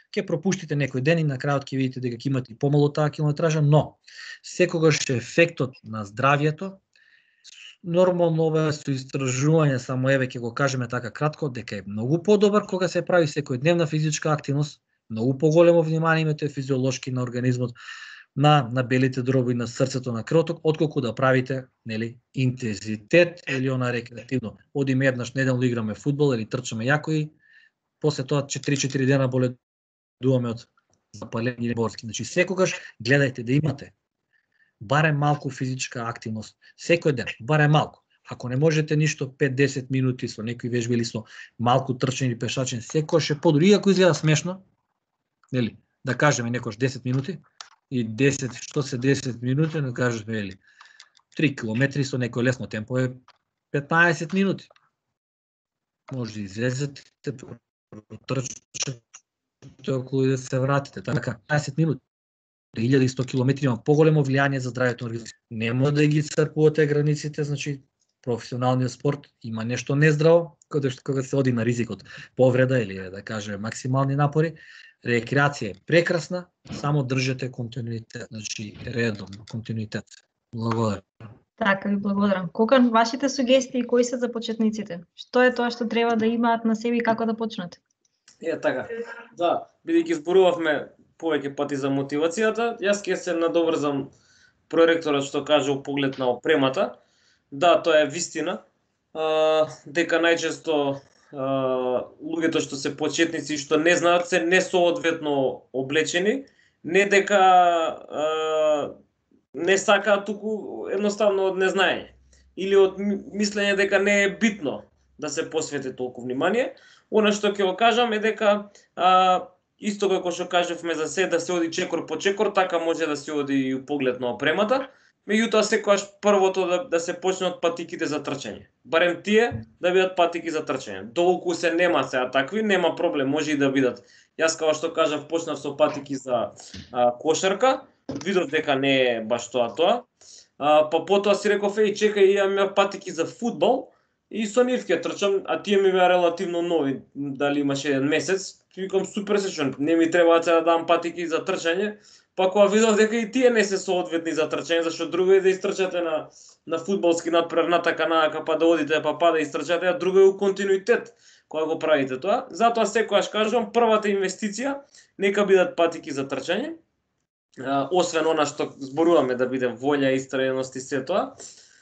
ќе пропуштите некој ден и на крајот ќе видите дека ќе имате и помало таа километража, но секогаш ефектот на здравјето, нормално ова со истражување, само еве ќе го кажеме така кратко, дека е многу подобар кога се прави секојдневна физичка активност, многу поголемо внимание имате физиолошки на организмот, на на белите дроби, на срцето, на крвоток, отколку да правите, нели, интензитет или она рекреативно. Одиме еднаш неделно играме фудбал или трчаме јако и после тоа три-четири дена боледуваме од запалени борски. Значи секогаш гледајте да имате барем малку физичка активност секој ден, барем малку. Ако не можете ништо пет-десет минути со некои вежби или со малку трчање или пешачење, секогаш е подобро, иако изгледа смешно, нели, да кажеме некош десет минути и десет, што се десет минути, да кажеме, нели, три километри со некој лесно темпо е петнаесет минути. Може да излезете, трчате околу и да се вратите, така, петнаесет минути. илјада и сто километри има поголемо влијание за здравјето на организмот. Нема да ги црпувате границите, значи професионалниот спорт има нешто нездраво, кога кога се оди на ризикот повреда или да кажеме максимални напори. Рекреација е прекрасна, само држете континуитет, значи редовно континуитет. Благодарам. Така ви благодарам. Кокан, вашите сугестии кои се за почетниците? Што е тоа што треба да имаат на себе и како да почнат? Е така. Да, бидејќи зборувавме повеќе пати за мотивацијата, јас ќе се надоврзам проректорот што кажа у поглед на опремата. Да, тоа е вистина. А, дека најчесто а, луѓето што се почетници што не знаат се несоодветно облечени, не дека а, не сакаат, туку едноставно од незнаење или од мислење дека не е битно да се посвети толку внимание. Она што ќе го кажам е дека а, исто како што кажавме за се да се оди чекор по чекор, така може да се оди и у поглед на опремата. Меѓутоа секогаш првото да, да се почнат патиките за трчање. Барем тие да бидат патики за трчање. Долку се нема сега такви, нема проблем, може и да бидат. Јас како што кажав почнав со патики за а, кошарка, видов дека не е баш тоа тоа. А, па потоа си реков еј чекај, имам патики за фудбал и со нив ќе трчам, а тие ми беа релативно нови, дали имаше еден месец. Викам супер сечен, не ми треба сега да дам патики за трчање. Па кога видов дека и тие не се соодветни за трчање, зашто друго е да истрчате на на фудбалски надпревар натака наака па да одите па па да истрчате, а друго е у континуитет кога го правите тоа. Затоа секогаш кажувам првата инвестиција нека бидат патики за трчање. А, освен она што зборуваме да биде волја, истрајеност и се тоа,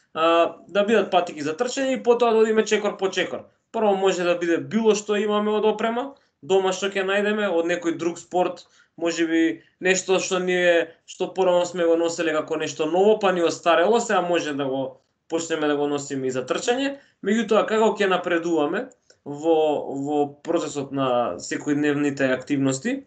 а, да бидат патики за трчање и потоа да одиме чекор по чекор. Прво може да биде било што имаме од опрема, дома што ќе најдеме, од некој друг спорт, можеби нешто што ние што порано сме го носеле како нешто ново, па ни остарело, сега може да го почнеме да го носиме и за трчање. Меѓутоа како ќе напредуваме во во процесот на секојдневните активности,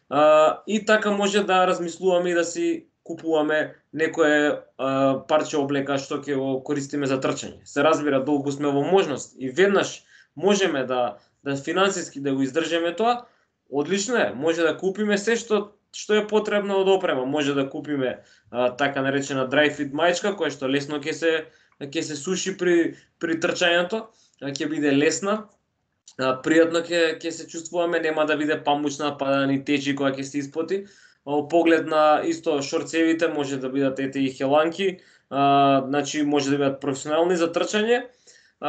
а, и така може да размислуваме и да си купуваме некое а, парче облека што ќе го користиме за трчање. Се разбира, долго сме во можност и веднаш можеме да да финансиски да го издржиме тоа, одлично е. Може да купиме се што што е потребно од опрема. Може да купиме а, така наречена dry fit мајчка која што лесно ќе се ќе се суши при при трчањето, ќе биде лесна. А, пријатно ќе ќе се чувствуваме, нема да биде памучна па да ни течи кога ќе се испоти. Во поглед на исто шорцевите може да бидат ете и хеланки, а, значи може да бидат професионални за трчање. А,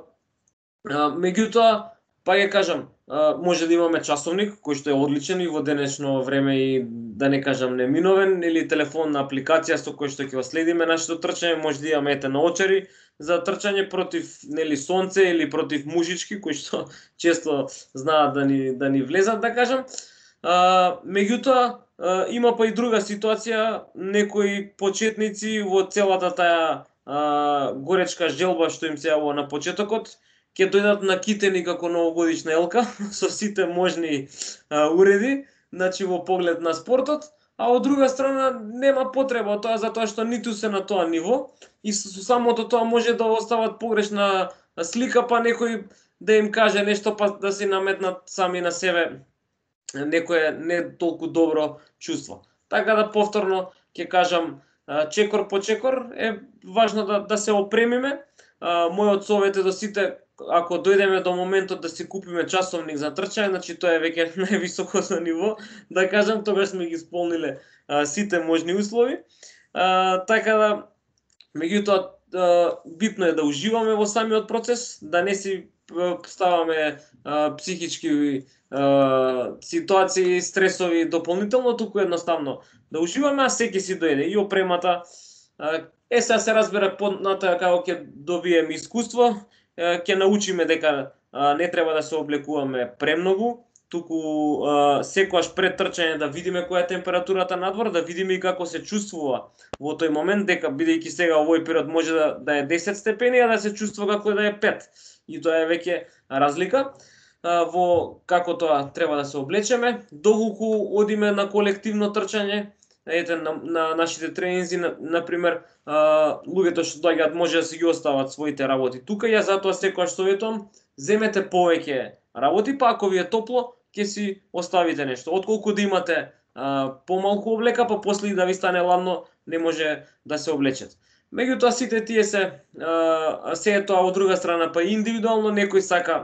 а, меѓутоа, па ќе кажам, а, може да имаме часовник кој што е одличен и во денешно време и да не кажам неминовен, или телефонна апликација со кој што ќе го следиме нашето трчање, може да имаме ете наочари за трчање против нели сонце или против мужички кои што често знаат да ни да ни влезат, да кажам. А, меѓутоа а, има па и друга ситуација, некои почетници во целата таа а, горечка желба што им се јавува на почетокот, ќе дојдат накитени како новогодишна елка со сите можни а, уреди, значи во поглед на спортот, а од друга страна нема потреба од тоа затоа што ниту се на тоа ниво и со, со самото тоа може да остават погрешна слика, па некој да им каже нешто па да се наметнат сами на себе некое не толку добро чувство. Така да повторно ќе кажам, чекор по чекор е важно да, да се опремиме, мојот совет е до сите, ако дојдеме до моментот да си купиме часовник за трчање, значи тоа е веќе највисокото ниво, да кажам, тогаш сме ги исполниле а, сите можни услови. А, така да, меѓутоа, битно е да уживаме во самиот процес, да не си ставаме а, психички а, ситуации, стресови дополнително, туку едноставно да уживаме, а секи си дојде и опремата. А, е, сега се разбира понатоа како ќе добиеме искуство, ќе научиме дека а, не треба да се облекуваме премногу, туку а, секогаш пред трчање да видиме која е температурата надвор, да видиме и како се чувствува во тој момент, дека бидејќи сега овој период може да, да е десет степени, а да се чувства како да е пет. И тоа е веќе разлика а, во како тоа треба да се облечеме. Доколку одиме на колективно трчање, ете на, на нашите тренинзи, на, например, а, луѓето што доаѓаат може да си ги остават своите работи тука. Ја затоа секогаш советувам, земете повеќе работи, па ако ви е топло, ќе си оставите нешто. Отколку да имате а, помалку облека, па после и да ви стане ладно, не може да се облечете. Меѓутоа сите тие се а, се е тоа од друга страна, па индивидуално некој сака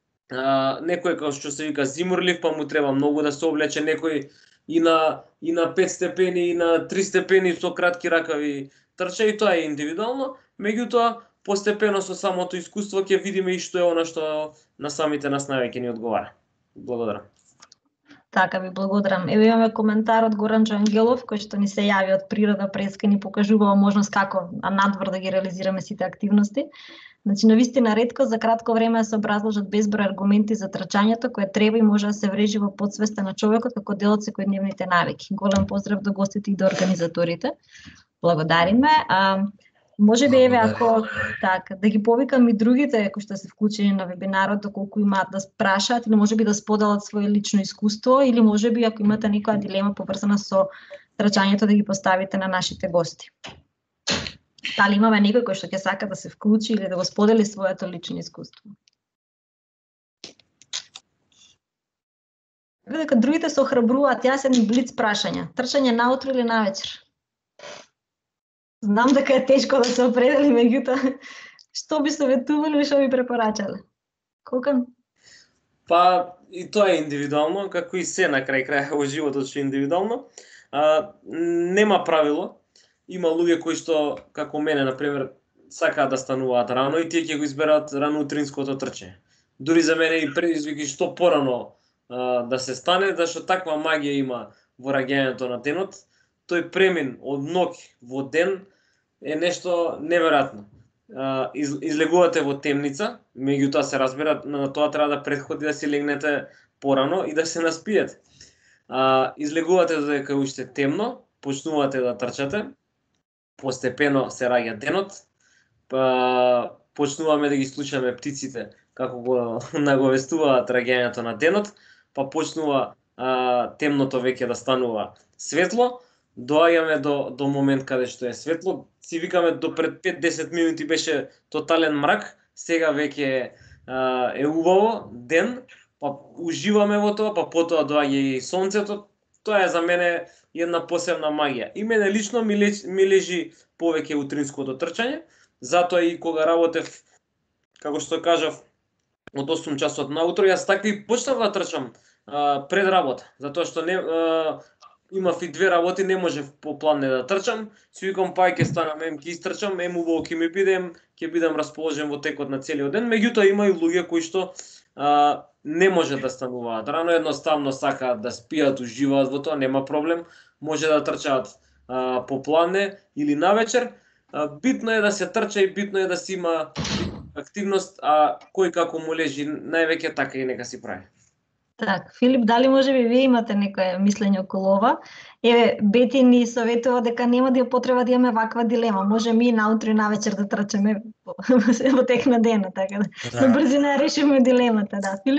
а, некој како што се вика зимурлив, па му треба многу да се облече, некој и на и на пет степени, и на три степени со кратки ракави трча, и тоа е индивидуално. Меѓутоа постепено со самото искуство ќе видиме и што е она што на самите нас највеќе ни одговара. Благодарам. Така ви благодарам. Ево имаме коментар од Горанџо Ангелов, кој што ни се јави од Природа Преска, ни покажува можност како надвор да ги реализираме сите активности. Значи, навистина ретко за кратко време се образложат безброј аргументи за трчањето, кое треба и може да се врежи во подсвеста на човекот како дел од секојдневните навики. Голем поздрав до гостите и до организаторите. Благодариме. А, може би еве ако така да ги повикам и другите кои што се вклучени на вебинарот, доколку имаат да спрашаат или може би да споделат свое лично искуство, или може би ако имате некоја дилема поврзана со трчањето да ги поставите на нашите гости. Дали имаме некој кој што ќе сака да се вклучи или да го сподели своето лично искуство? Дека другите се охрабруваат, јас едни блиц прашања. Трчање наутро или навечер? Знам дека е тешко да се определи, меѓутоа што би советували и што би препорачале? Кокан? Па и тоа е индивидуално, како и се на крај крај во животот што е индивидуално. А, нема правило. Има луѓе кои што, како мене, например, сакаат да стануваат рано и тие ќе го изберат рано утринското трчање. Дури за мене и предизвики што порано а, да се стане, зашто таква магија има во раѓањето на денот. Тој премин од ноќ во ден е нешто неверојатно. А, из, излегувате во темница, меѓутоа се разбира, на тоа треба да претходи да си легнете порано и да се наспиете. А, излегувате додека е уште темно, почнувате да трчате, постепено се раѓа денот, па почнуваме да ги слушаме птиците како го наговестуваат раѓањето на денот, па почнува а, темното веќе да станува светло, доаѓаме до, до момент каде што е светло, си викаме до пред пет-десет минути беше тотален мрак, сега веќе а, е убаво, ден, па уживаме во тоа, па потоа доаѓа и сонцето. Тоа е за мене една посебна магија. И мене лично ми лежи, ми лежи повеќе утринското трчање, затоа и кога работев, како што кажав, од осум часот наутро, јас така и почнав да трчам а, пред работа, затоа што не а, имав и две работи, не можев по план не да трчам. Си викам па ќе станам, ем ќе истрчам, ем убаво ќе ми бидем, ќе бидам расположен во текот на целиот ден. Меѓутоа има и луѓе кои што а, не може да стануваат рано, едноставно сакаат да спијат, уживаат во тоа, нема проблем. Може да трчаат а, по плане или навечер. А, битно е да се трча и битно е да си има активност, а кој како му лежи, највеќе така и нека си прави. Так, Филип, дали може би вие имате некое мислење околу ова? Еве, Бети ни советува дека нема да ја потреба да имаме ваква дилема. Може ми наутро и навечер да трчаме во тек на денот, така да. Да брзина решиме дилемата, да. Филип?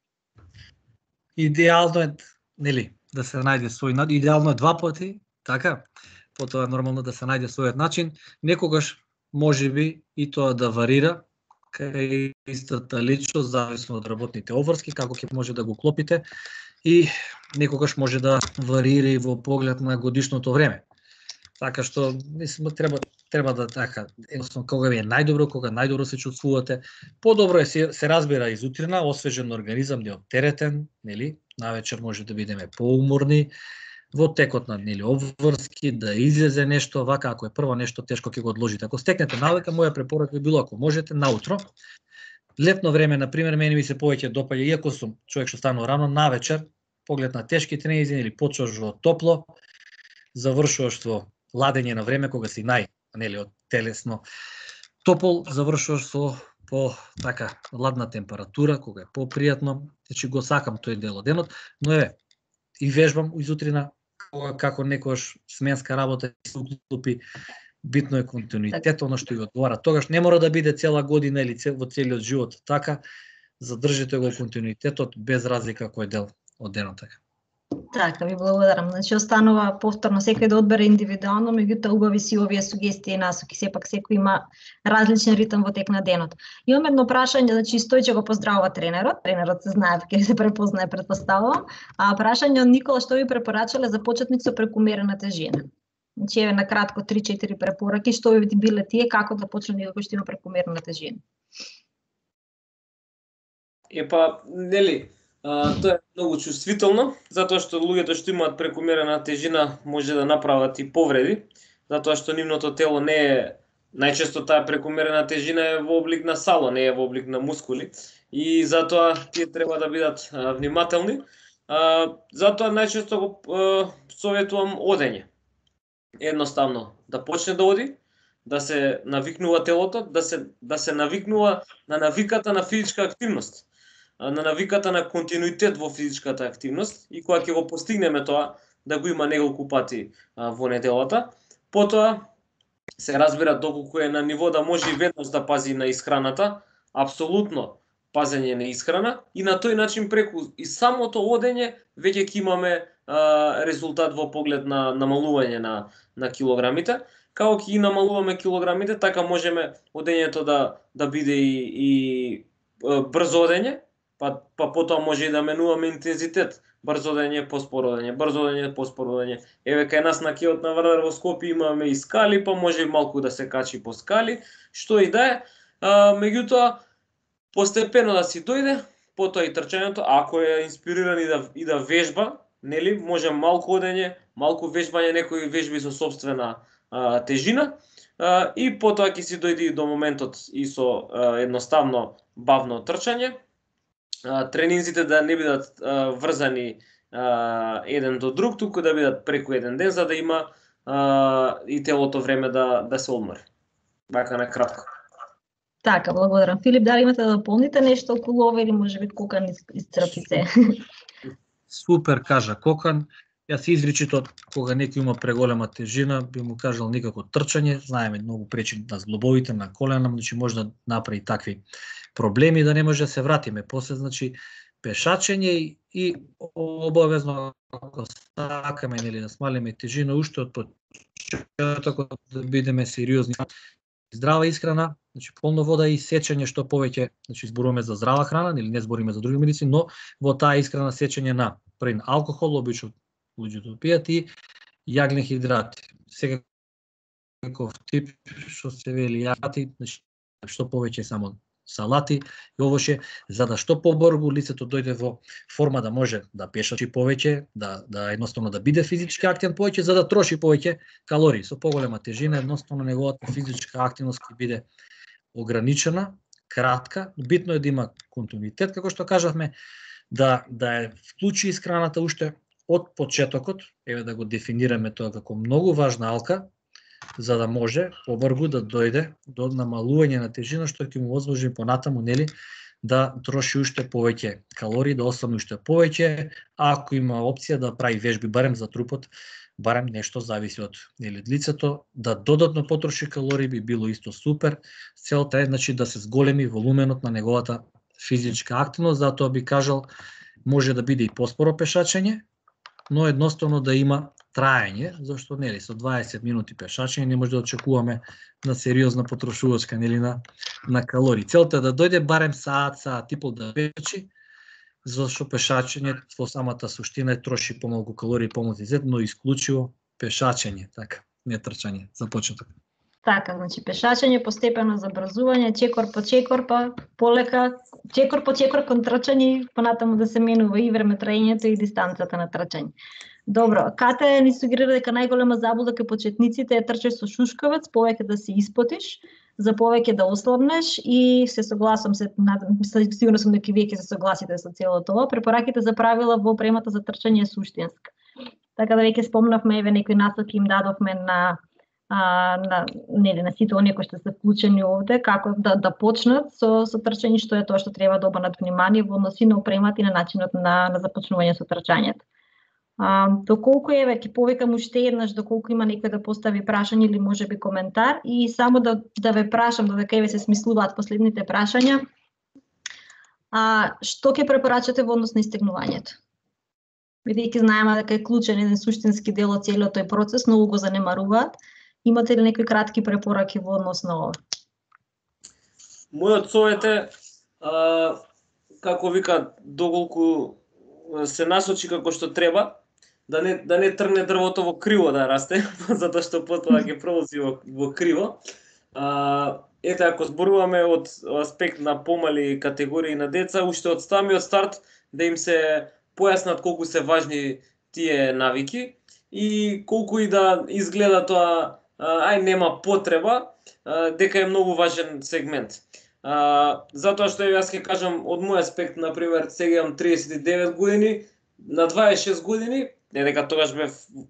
Идеално е, нели, да се најде свој начин, идеално е два пати, така? Потоа нормално да се најде својот начин. Некогаш можеби и тоа да варира кај истата личност, зависно од работните обврски, како ќе може да го клопите, и некогаш може да варира и во поглед на годишното време. Така што мислам треба треба да така, едноставно кога ви е најдобро, кога најдобро се чувствувате, подобро е се, се разбира изутрина, освежен организам, неоптеретен, нели? Навечер може да бидеме поуморни, во текот на нели обврски, да излезе нешто, вака ако е прво нешто тешко ќе го одложите. Ако стекнете навика, моја препорака би било ако можете наутро. Летно време, на пример, мене ми се повеќе допаѓа, иако сум човек што станува рано, навечер, поглед на тешки тренинзи или почваш во топло, завршуваш во ладење на време кога си нај, нели, од телесно топол, завршуваш со по така ладна температура, кога е попријатно, значи го сакам тој дел од денот, но еве и вежбам изутрина како некојаш сменска работа се уклопи. Битно е континуитет, оно што ја одговара. Тогаш не мора да биде цела година или во целиот живот така, задржите го континуитетот без разлика кој дел од денот така. Така, ви благодарам. Значи останува повторно секој да одбере индивидуално, меѓутоа убави си овие сугестии и насоки, сепак секој има различен ритм во тек на денот. Имам едно прашање, значи Стојче го поздравува тренерот, тренерот се знае, ќе се препознае претпоставувам, а прашање од Никола, што ви препорачале за почетници со прекумерена тежина? Значи еве на кратко три-четири препораки, што би биле тие, како да почне некој што има прекумерна тежина? Епа, нели, а, тоа е многу чувствително, затоа што луѓето што имаат прекумерена тежина може да направат и повреди, затоа што нивното тело не е, најчесто таа прекумерена тежина е во облик на сало, не е во облик на мускули, и затоа тие треба да бидат а, внимателни. А, затоа најчесто го а, советувам одење. Едноставно да почне да оди, да се навикнува телото, да се да се навикнува на навиката на физичка активност, на навиката на континуитет во физичката активност, и кога ќе го постигнеме тоа, да го има неколку пати а, во неделата, потоа се разбира доколку е на ниво да може и веднаш да пази на исхраната, апсолутно пазење на исхрана, и на тој начин преку и самото одење веќе ќе имаме а, резултат во поглед на намалување на на килограмите. Како ќе ги намалуваме килограмите, така можеме одењето да да биде и, и брзо одење, па па потоа може и да менуваме интензитет, брзо одење, поспоро одење, брзо одење, поспоро одење. Еве кај нас на кеот на Вардар во Скопје имаме и скали, па може и малку да се качи по скали, што и да е. А, меѓутоа постепено да си дојде, потоа и трчањето, ако е инспириран и да и да вежба, нели, може малку одење, малку вежбање, некои вежби со сопствена а, тежина, а, и потоа ќе си дојде до моментот и со а, едноставно бавно трчање. А, тренинзите да не бидат а, врзани а, еден до друг, туку да бидат преку еден ден, за да има а, и телото време да да се одмори. Вака на кратко. Така, благодарам. Филип, дали имате да дополните нешто околу ова или можеби Кокан исцрпи се? Супер, кажа Кокан. Јас изричито, кога некој има преголема тежина, би му кажал никако трчање, знаеме многу пречи на зглобовите, на колена, значи може да направи такви проблеми да не може да се вратиме. После, значи, пешачење и обавезно, ако сакаме нели да смалиме тежина, уште од почетокот да бидеме сериозни. Здрава исхрана, значи полно вода и сечење што повеќе, значи зборуваме за здрава храна, или не збориме за други медицини, но во таа исхрана сечење на прин алкохол, обично луѓето пијат, и јаглен хидрати. Секаков тип што се вели јагати, значи што повеќе само салати и овоше, за да што побрзо лицето дојде во форма да може да пешачи повеќе, да да едноставно да биде физички активен повеќе, за да троши повеќе калории. Со поголема тежина едноставно неговата физичка активност ќе биде ограничена, кратка. Битно е да има континуитет, како што кажавме, да да е вклучи исхраната уште од почетокот, еве да го дефинираме тоа како многу важна алка, за да може побрзо да дојде до намалување на тежина, што ќе му возможи понатаму, нели, да троши уште повеќе калории, да освои уште повеќе, ако има опција да прави вежби барем за трупот, барем нешто зависи од нели лицето, да додатно потроши калории би било исто супер. Целта е значи да се зголеми волуменот на неговата физичка активност, затоа би кажал може да биде и поспоро пешачење, но едноставно да има траење, зашто нели со дваесет минути пешачење не може да очекуваме на сериозна потрошувачка нели на на калории. Целта е да дојде барем саат, саат и пол да пешачи, зашто пешачење во самата суштина е троши помалку калории, помалку изет, но исклучиво пешачење, така, не трчање за почеток. Така, значи пешачење, постепено забрзување, чекор по чекор, па полека, чекор по чекор кон трчање, понатаму да се менува и време траењето и дистанцата на трчање. Добро, Кате ни сугерира дека најголема заблуда кај почетниците е трчај со шушкавец, повеќе да се испотиш, за повеќе да ослабнеш и се согласам се, сигурно сум дека вие ќе се согласите со целото ова. Препораките за правила во опремата за трчање е суштинска. Така да веќе спомнавме, еве некои насоки им дадовме на а, на нели на сите оние кои што се вклучени овде, како да да почнат со со трчање, што е тоа што треба да обрнат внимание во однос на опремата и на начинот на на започнување со трчањето. А, доколку еве ќе повикам уште еднаш доколку има некој да постави прашање или можеби коментар и само да да ве прашам додека еве се смислуваат последните прашања. А што ќе препорачате во однос на истегнувањето? Бидејќи знаеме дека е клучен еден суштински дел од целиот тој процес, многу го занемаруваат. Имате ли некои кратки препораки во однос на ова? Мојот совет е, а, како вика, доколку се насочи како што треба, да не да не тргне дрвото во криво да расте, затоа што потоа ќе продолжи во, во криво. А, ете, ако зборуваме од аспект на помали категории на деца, уште од самиот старт да им се појаснат колку се важни тие навики и колку и да изгледа тоа, ај нема потреба, дека е многу важен сегмент. А, затоа што јас ќе кажам од мој аспект, на пример, сега имам триесет и девет години, на дваесет и шест години, не дека тогаш бев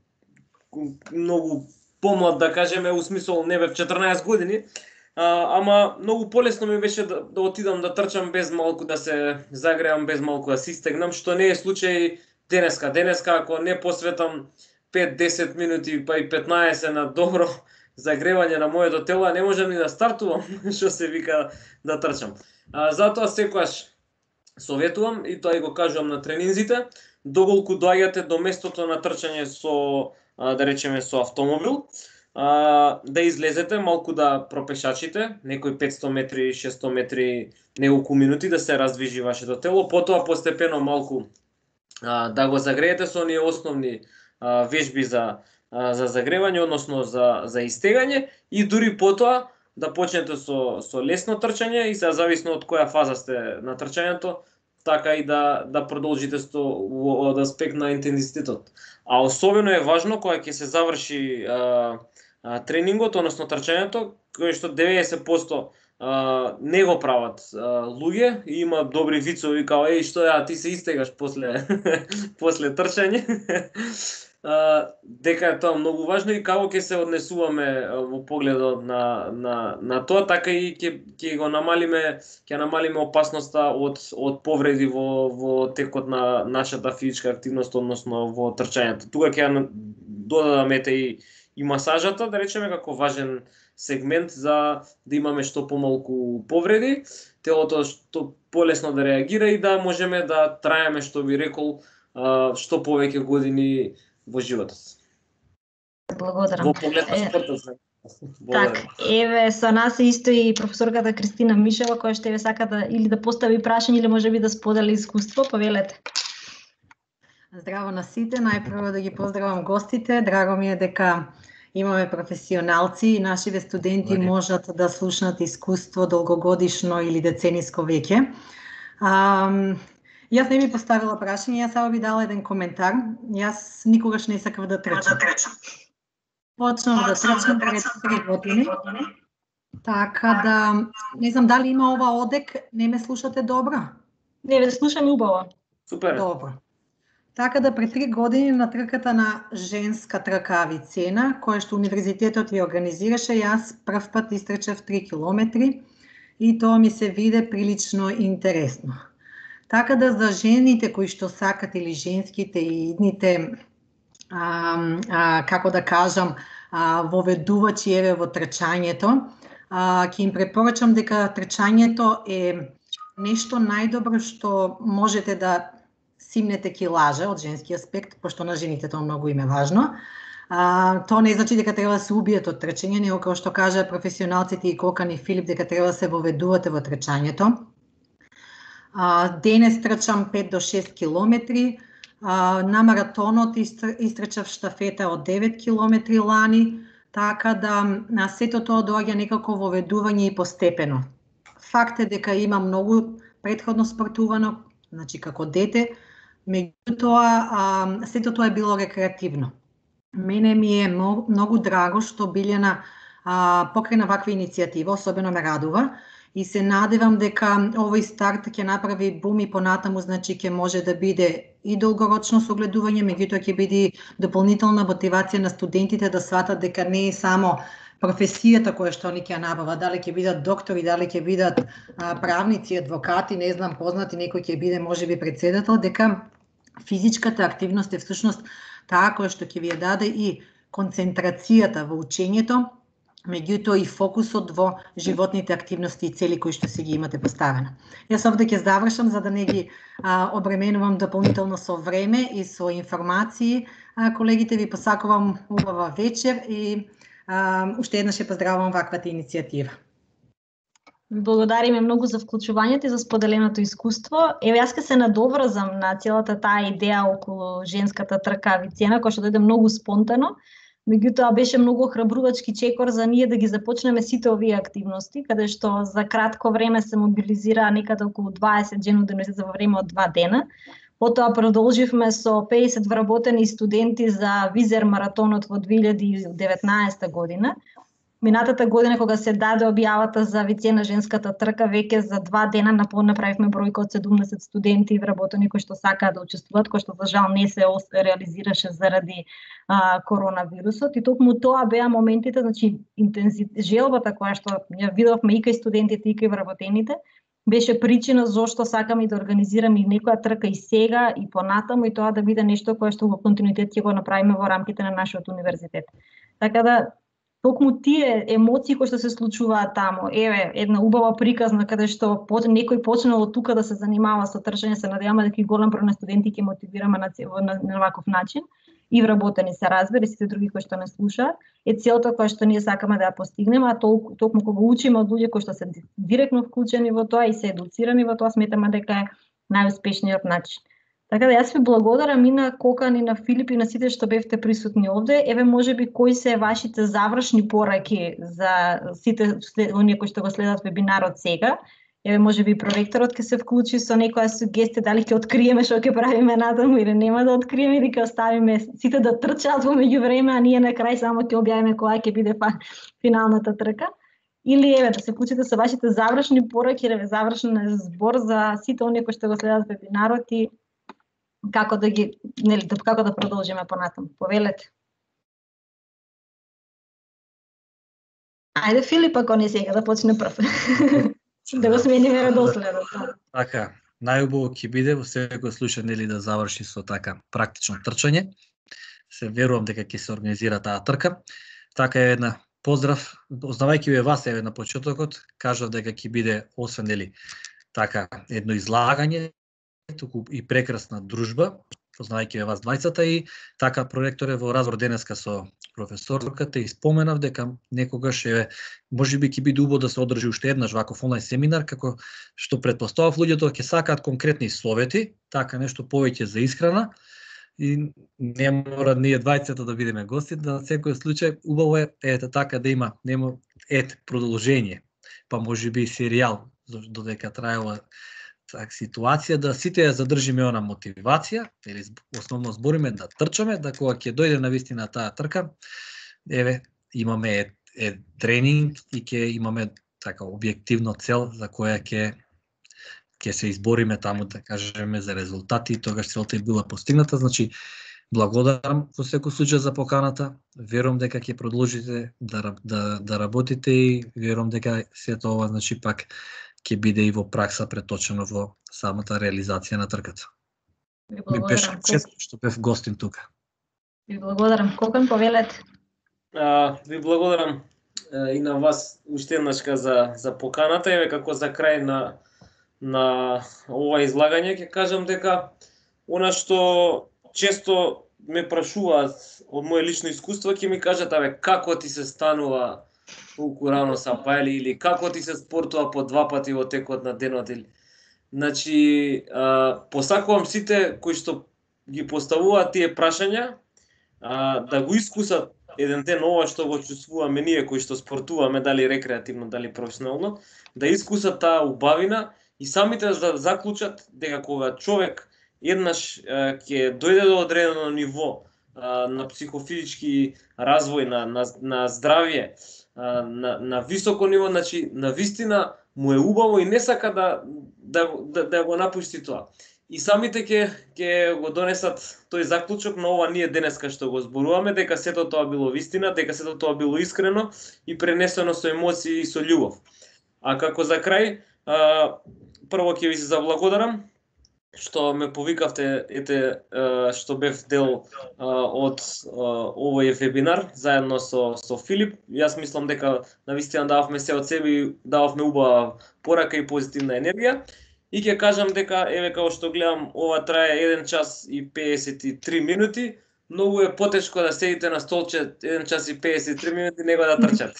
многу помлад, да кажеме, у смисол не бев четрнаесет години, а, ама многу полесно ми беше да, да отидам да трчам без малку да се загреам, без малку да се истегнам, што не е случај денеска. Денеска ако не посветам пет до десет минути, па и петнаесет на добро загревање на моето тело, не можам ни да стартувам, што се вика, да трчам. А, затоа секогаш советувам и тоа и го кажувам на тренинзите, доколку доаѓате до местото на трчање со, да речеме, со автомобил, да излезете малку да пропешачите, некои петсто метри, шестсто метри, неколку минути да се раздвижи вашето тело, потоа постепено малку да го загреете со оние основни вежби за за загревање, односно за за истегање и дури потоа да почнете со со лесно трчање и се зависно од која фаза сте на трчањето, така и да да продолжите со од аспект на интензитетот. А особено е важно кога ќе се заврши а, а, тренингот, односно трчањето, кој што деветдесет проценти а, не го прават а, луѓе и има добри вицови као еј што ја ти се истегаш после после трчање. Uh, дека е тоа многу важно и како ќе се однесуваме uh, во погледот на на на тоа, така и ќе ќе го намалиме, ќе намалиме опасноста од од повреди во во текот на нашата физичка активност, односно во трчањето. Тука ќе додадаме и и масажата, да речеме, како важен сегмент за да имаме што помалку повреди, телото што полесно да реагира и да можеме да траеме, што би рекол, uh, што повеќе години во животот. Благодарам. Во поглед на спортот. Так, еве со нас е исто и професорката Кристина Мишева, која што еве сака да или да постави прашање или можеби да сподели искуство, повелете. Здраво на сите, најпрво да ги поздравам гостите. Драго ми е дека имаме професионалци и нашиве студенти можат да слушнат искуство долгогодишно или децениско веќе. Um, Јас не ми поставила прашање, јас само би дала еден коментар. Јас никогаш не сакав да трчам. Почнав да трчам пред три години. Така да, не знам дали има ова одек, не ме слушате добро? Не, ве слушам убаво. Супер. Добро. Така да пред три години на трката на женска трка Авицена, која што универзитетот ја организираше, јас прв пат истрчав три километри и тоа ми се виде прилично интересно. Така да за жените кои што сакат или женските и идните, а, а, како да кажам, а, воведувачи еве во трчањето, а, ќе им препорачам дека трчањето е нешто најдобро што можете да симнете килажа од женски аспект, пошто на жените тоа многу им е важно. А, тоа не значи дека треба да се убиете од трчање, него како што кажа професионалците и Кокан и Филип дека треба да се воведувате во трчањето. Uh, денес трчам пет до шест километри, uh, на маратонот истрчав штафета од девет километри лани, така да на сето тоа доаѓа некако воведување и постепено. Факт е дека има многу претходно спортувано, значи како дете, меѓутоа сето тоа е било рекреативно. Мене ми е многу, многу драго што Билјана покрај ваква иницијатива, особено ме радува, и се надевам дека овој старт ќе направи бум и понатаму, значи ќе може да биде и долгорочно согледување, меѓутоа ќе биде дополнителна мотивација на студентите да сватат дека не е само професијата која што они ќе набава, дали ќе бидат доктори, дали ќе бидат правници, адвокати, не знам, познати, некој ќе биде можеби председател, дека физичката активност е всушност таа која што ќе ви ја даде и концентрацијата во учењето, меѓутоа и фокусот во животните активности и цели кои што си ги имате поставено. Јас овде ќе завршам за да не ги а, обременувам дополнително со време и со информации. А, колегите ви посакувам убава вечер и а, уште еднаш ќе поздравувам ваквата иницијатива. Благодариме многу за вклучувањето и за споделеното искуство. Еве јас ќе се надоврзам на целата таа идеја околу женската трка Авицена, која што дојде многу спонтано. Меѓутоа беше многу храбрувачки чекор за ние да ги започнеме сите овие активности, каде што за кратко време се мобилизира некаде околу дваесет жени удоврененици во време од два дена. Потоа продолживме со педесет вработени студенти за Визер маратонот во две илјади и деветнаесета година. Минатата година кога се даде објавата за Авицена женската трка, веќе за два дена направивме бројка од седумдесет студенти и вработени кои што сакаат да учествуваат, кои што за жал не се реализираше заради а, коронавирусот. И токму тоа беа моментите, значи интензив... желбата која што ја видовме и кај студентите и кај вработените, беше причина зошто сакаме да организираме и некоја трка и сега и понатаму, и тоа да биде нешто кое што во континуитет ќе го направиме во рамките на нашиот универзитет. Така да токму тие емоции кои што се случуваат таму, еве една убава приказна каде што некој почнал од тука да се занимава со трчање, се надеваме дека и голем број на студенти ќе мотивираме на, на, на ваков начин и вработени се разбери, сите други кои што не слушаат, е целта која што ние сакаме да ја постигнеме, а толку токму кога учиме од луѓе кои што се директно вклучени во тоа и се едуцирани во тоа, сметаме дека е најуспешниот начин. Така да јас ви благодарам и на Кокан и на Филип и на сите што бевте присутни овде. Еве можеби кои се вашите завршни пораки за сите оние кои што го следат вебинарот сега. Еве можеби проректорот ќе се вклучи со некоја сугестија дали ќе откриеме што ќе правиме натаму или нема да откриеме или ќе оставиме сите да трчаат во меѓувреме, а ние на крај само ќе објавиме која ќе биде финалната трка. Или еве да се вклучите со вашите завршни пораки, еве завршен збор за сите оние кои што го следат вебинарот и како да ги, нели, како да продолжиме понатаму. Повелете. Ајде Филип, ако не сега да почне прв. Да го смениме редоследот. Така, најубаво ќе биде во секој случај нели да заврши со така практично трчање. Се верувам дека ќе се организира таа трка. Така е една поздрав, познавајќи ве вас еве на почетокот, кажав дека ќе биде освен нели така едно излагање, туку и прекрасна дружба, познавајќи ве вас двајцата, и така проректоре во разговор денеска со професорката и споменав дека некогаш е можеби ќе биде убаво да се одржи уште еднаш ваков онлайн семинар, како што претпоставав луѓето ќе сакаат конкретни совети, така нешто повеќе за исхрана, и не мора ние двајцата да бидеме гости, на секој случај убаво е ете така да има нема ет продолжение, па можеби серијал додека траела так ситуација, да сите ја задржиме она мотивација, или основно збориме да трчаме, да кога ќе дојде на вистина таа трка, еве имаме е, е тренинг и ќе имаме така објективно цел за која ќе ќе се избориме таму, да кажеме, за резултати, и тогаш целта е била постигната. Значи благодарам во секој случај за поканата. Верувам дека ќе продолжите да да да работите и верувам дека сето ова значи пак ќе биде и во пракса преточено во самата реализација на трката. Ми беше чест што бев гостин тука. Ви благодарам. Кокан, повелете. А, ви благодарам а, и на вас уште еднашка за за поканата. Еве како за крај на на ова излагање ќе кажам дека она што често ме прашуваат од моje лично искуство, ќе ми кажат абе како ти се станува толку рано са паели, или како ти се спортува по два пати во текот на денот, или значи а, посакувам сите кои што ги поставуваат тие прашања а, да го искусат еден ден ова што го чувствуваме ние кои што спортуваме, дали рекреативно, дали професионално, да искусат таа убавина и самите да заклучат дека кога човек еднаш ќе дојде до одредено ниво а, на психофизички развој, на, на, на здравје, а, на, на високо ниво, значи на вистина му е убаво и не сака да да да, да го напушти тоа. И самите ќе ќе го донесат тој заклучок на ова ние денеска што го зборуваме, дека сето тоа било вистина, дека сето тоа било искрено и пренесено со емоции и со љубов. А како за крај, а, прво ќе ви се заблагодарам што ме повикавте, ете, што бев дел од овој вебинар заедно со со Филип. Јас мислам дека навистина дававме се од себе и дававме убава порака и позитивна енергија. И ќе кажам дека, еве, како што гледам, ова трае еден час и педесет и три минути. Многу е потешко да седите на столче еден час и педесет и три минути, него да трчате.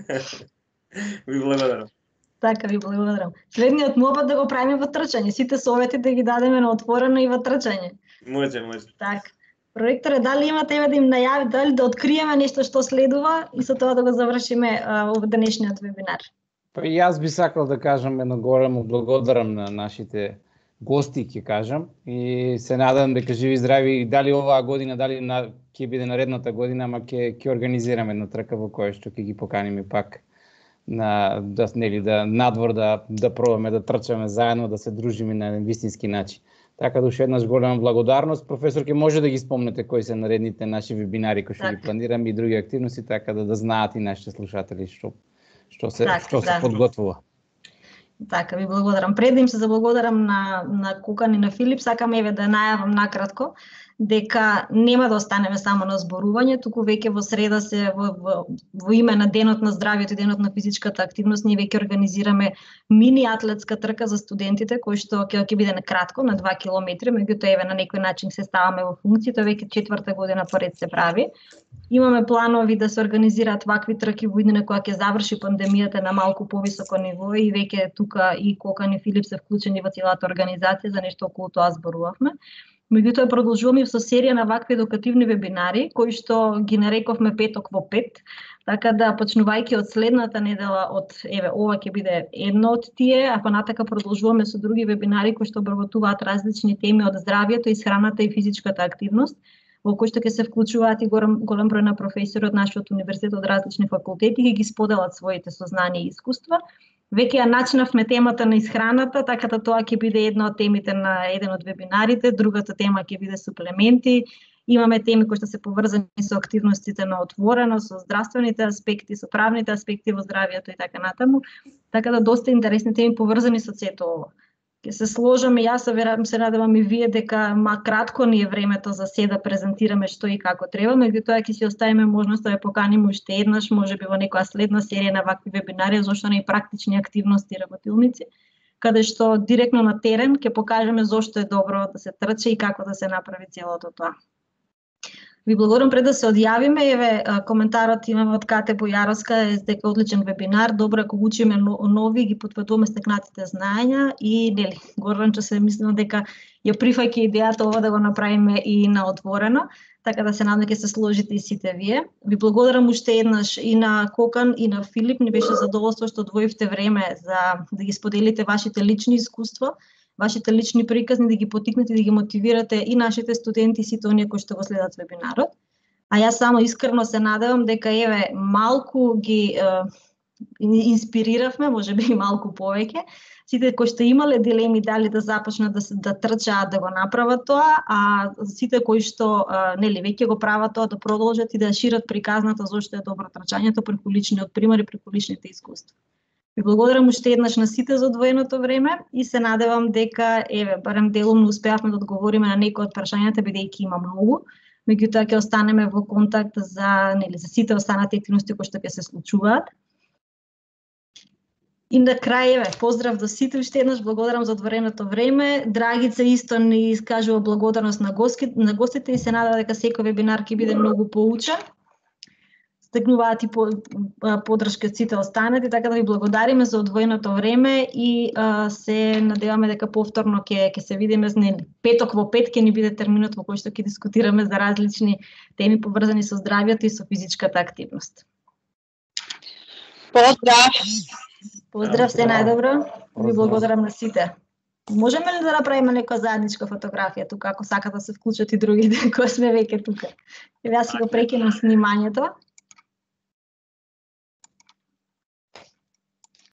Ви благодарам. Така, ви благодарам. Следниот мобот да го правиме во трчање. Сите совети да ги дадеме на отворено и во трчање. Може, може. Така. Проректоре, дали имате еве да им најави, дали да откриеме нешто што следува и со тоа да го завршиме овој денешниот вебинар? Па и јас би сакал да кажам едно големо благодарам на нашите гости, ќе кажам, и се надам дека живи здрави, дали оваа година, дали на ќе биде наредната година, ама ќе ќе организираме една трка во која што ќе ги поканиме пак на да нели да надвор да да пробаме да трчаме заедно, да се дружиме на еден вистински начин. Така да уште еднаш голема благодарност. Професор, ќе може да ги спомнете кои се наредните наши вебинари кои што ги планираме и други активности, така да да знаат и нашите слушатели што што се так, што се да. подготвува. Така, ви благодарам. Пред да им се заблагодарам на на Кокан и на Филип, сакам еве да најавам накратко дека нема да останеме само на зборување, туку веќе во среда се во, во, во име на денот на здравјето и денот на физичката активност ние веќе организираме мини атлетска трка за студентите кој што ќе ќе биде на кратко на два километри, меѓутоа еве на некој начин се ставаме во функција, тоа веќе четврта година поред се прави. Имаме планови да се организираат вакви трки во иднина кога ќе заврши пандемијата на малку повисоко ниво и веќе тука и Кокан и Филип се вклучени во целата организација за нешто околу тоа зборувавме. Меѓутоа продолжуваме со серија на вакви едукативни вебинари кои што ги нарековме петок во пет, така да почнувајќи од следната недела од еве ова ќе биде едно од тие, а понатака продолжуваме со други вебинари кои што обработуваат различни теми од здравјето, исхраната и физичката активност, во кои што ќе се вклучуваат и голем, голем број на професори од нашиот универзитет од различни факултети и ги споделат своите сознанија и искуства. Веќе ја начнавме темата на исхраната, така да тоа ќе биде една од темите на еден од вебинарите, другата тема ќе биде суплементи. Имаме теми кои што се поврзани со активностите на отворено, со здравствените аспекти, со правните аспекти во здравјето и така натаму. Така да доста интересни теми поврзани со сето ова. Ќе се сложам и јас, верувам се надевам и вие дека ма кратко ни е времето за се да презентираме што и како треба, меѓутоа ќе си оставиме можност да ја поканиме уште еднаш, можеби во некоја следна серија на вакви вебинари, зошто не и практични активности и работилници, каде што директно на терен ќе покажеме зошто е добро да се трча и како да се направи целото тоа. Ви благодарам пред да се одјавиме, еве коментарот имаме од Кате Бојаровска, е дека одличен вебинар, добро ако учиме нови, ги потврдуваме стекнатите знаења и нели, гордам се мислам дека ја прифаќа идејата ова да го направиме и на отворено, така да се надам ќе се сложите и сите вие. Ви благодарам уште еднаш и на Кокан и на Филип, ни беше задоволство што одвоивте време за да ги споделите вашите лични искуства, вашите лични приказни, да ги потикнете, да ги мотивирате и нашите студенти и сите оние кои што го следат вебинарот. А јас само искрено се надевам дека еве малку ги е, инспириравме, можеби и малку повеќе, сите кои што имале дилеми дали да започнат да да трчаат да го направат тоа, а сите кои што е, нели веќе го прават тоа да продолжат и да шират приказната зошто е добро трчањето преку личниот пример и преку личните искуства. Ви благодарам уште еднаш на сите за одвоеното време и се надевам дека еве барем делумно успеавме да одговориме на некои од прашањата бидејќи има многу. Меѓутоа ќе останеме во контакт за нели за сите останати активности кои што ќе се случуваат. И на крај еве поздрав до сите уште еднаш, благодарам за одвореното време. Драгица исто ни искажува благодарност на гостите, на гостите и се надева дека секој вебинар ќе биде многу поучен. стекнуваат и по, поддршка од сите останати, така да ви благодариме за одвоеното време и а, се надеваме дека повторно ќе ќе се видиме не, петок во пет ќе ни биде терминот во кој што ќе дискутираме за различни теми поврзани со здравјето и со физичката активност. Поздрав! Поздрав, се најдобро. Ви благодарам на сите. Можеме ли да направиме некоја заедничка фотографија тука, ако сакат да се вклучат и другите кои сме веќе тука? Еве јас си го прекинам снимањето.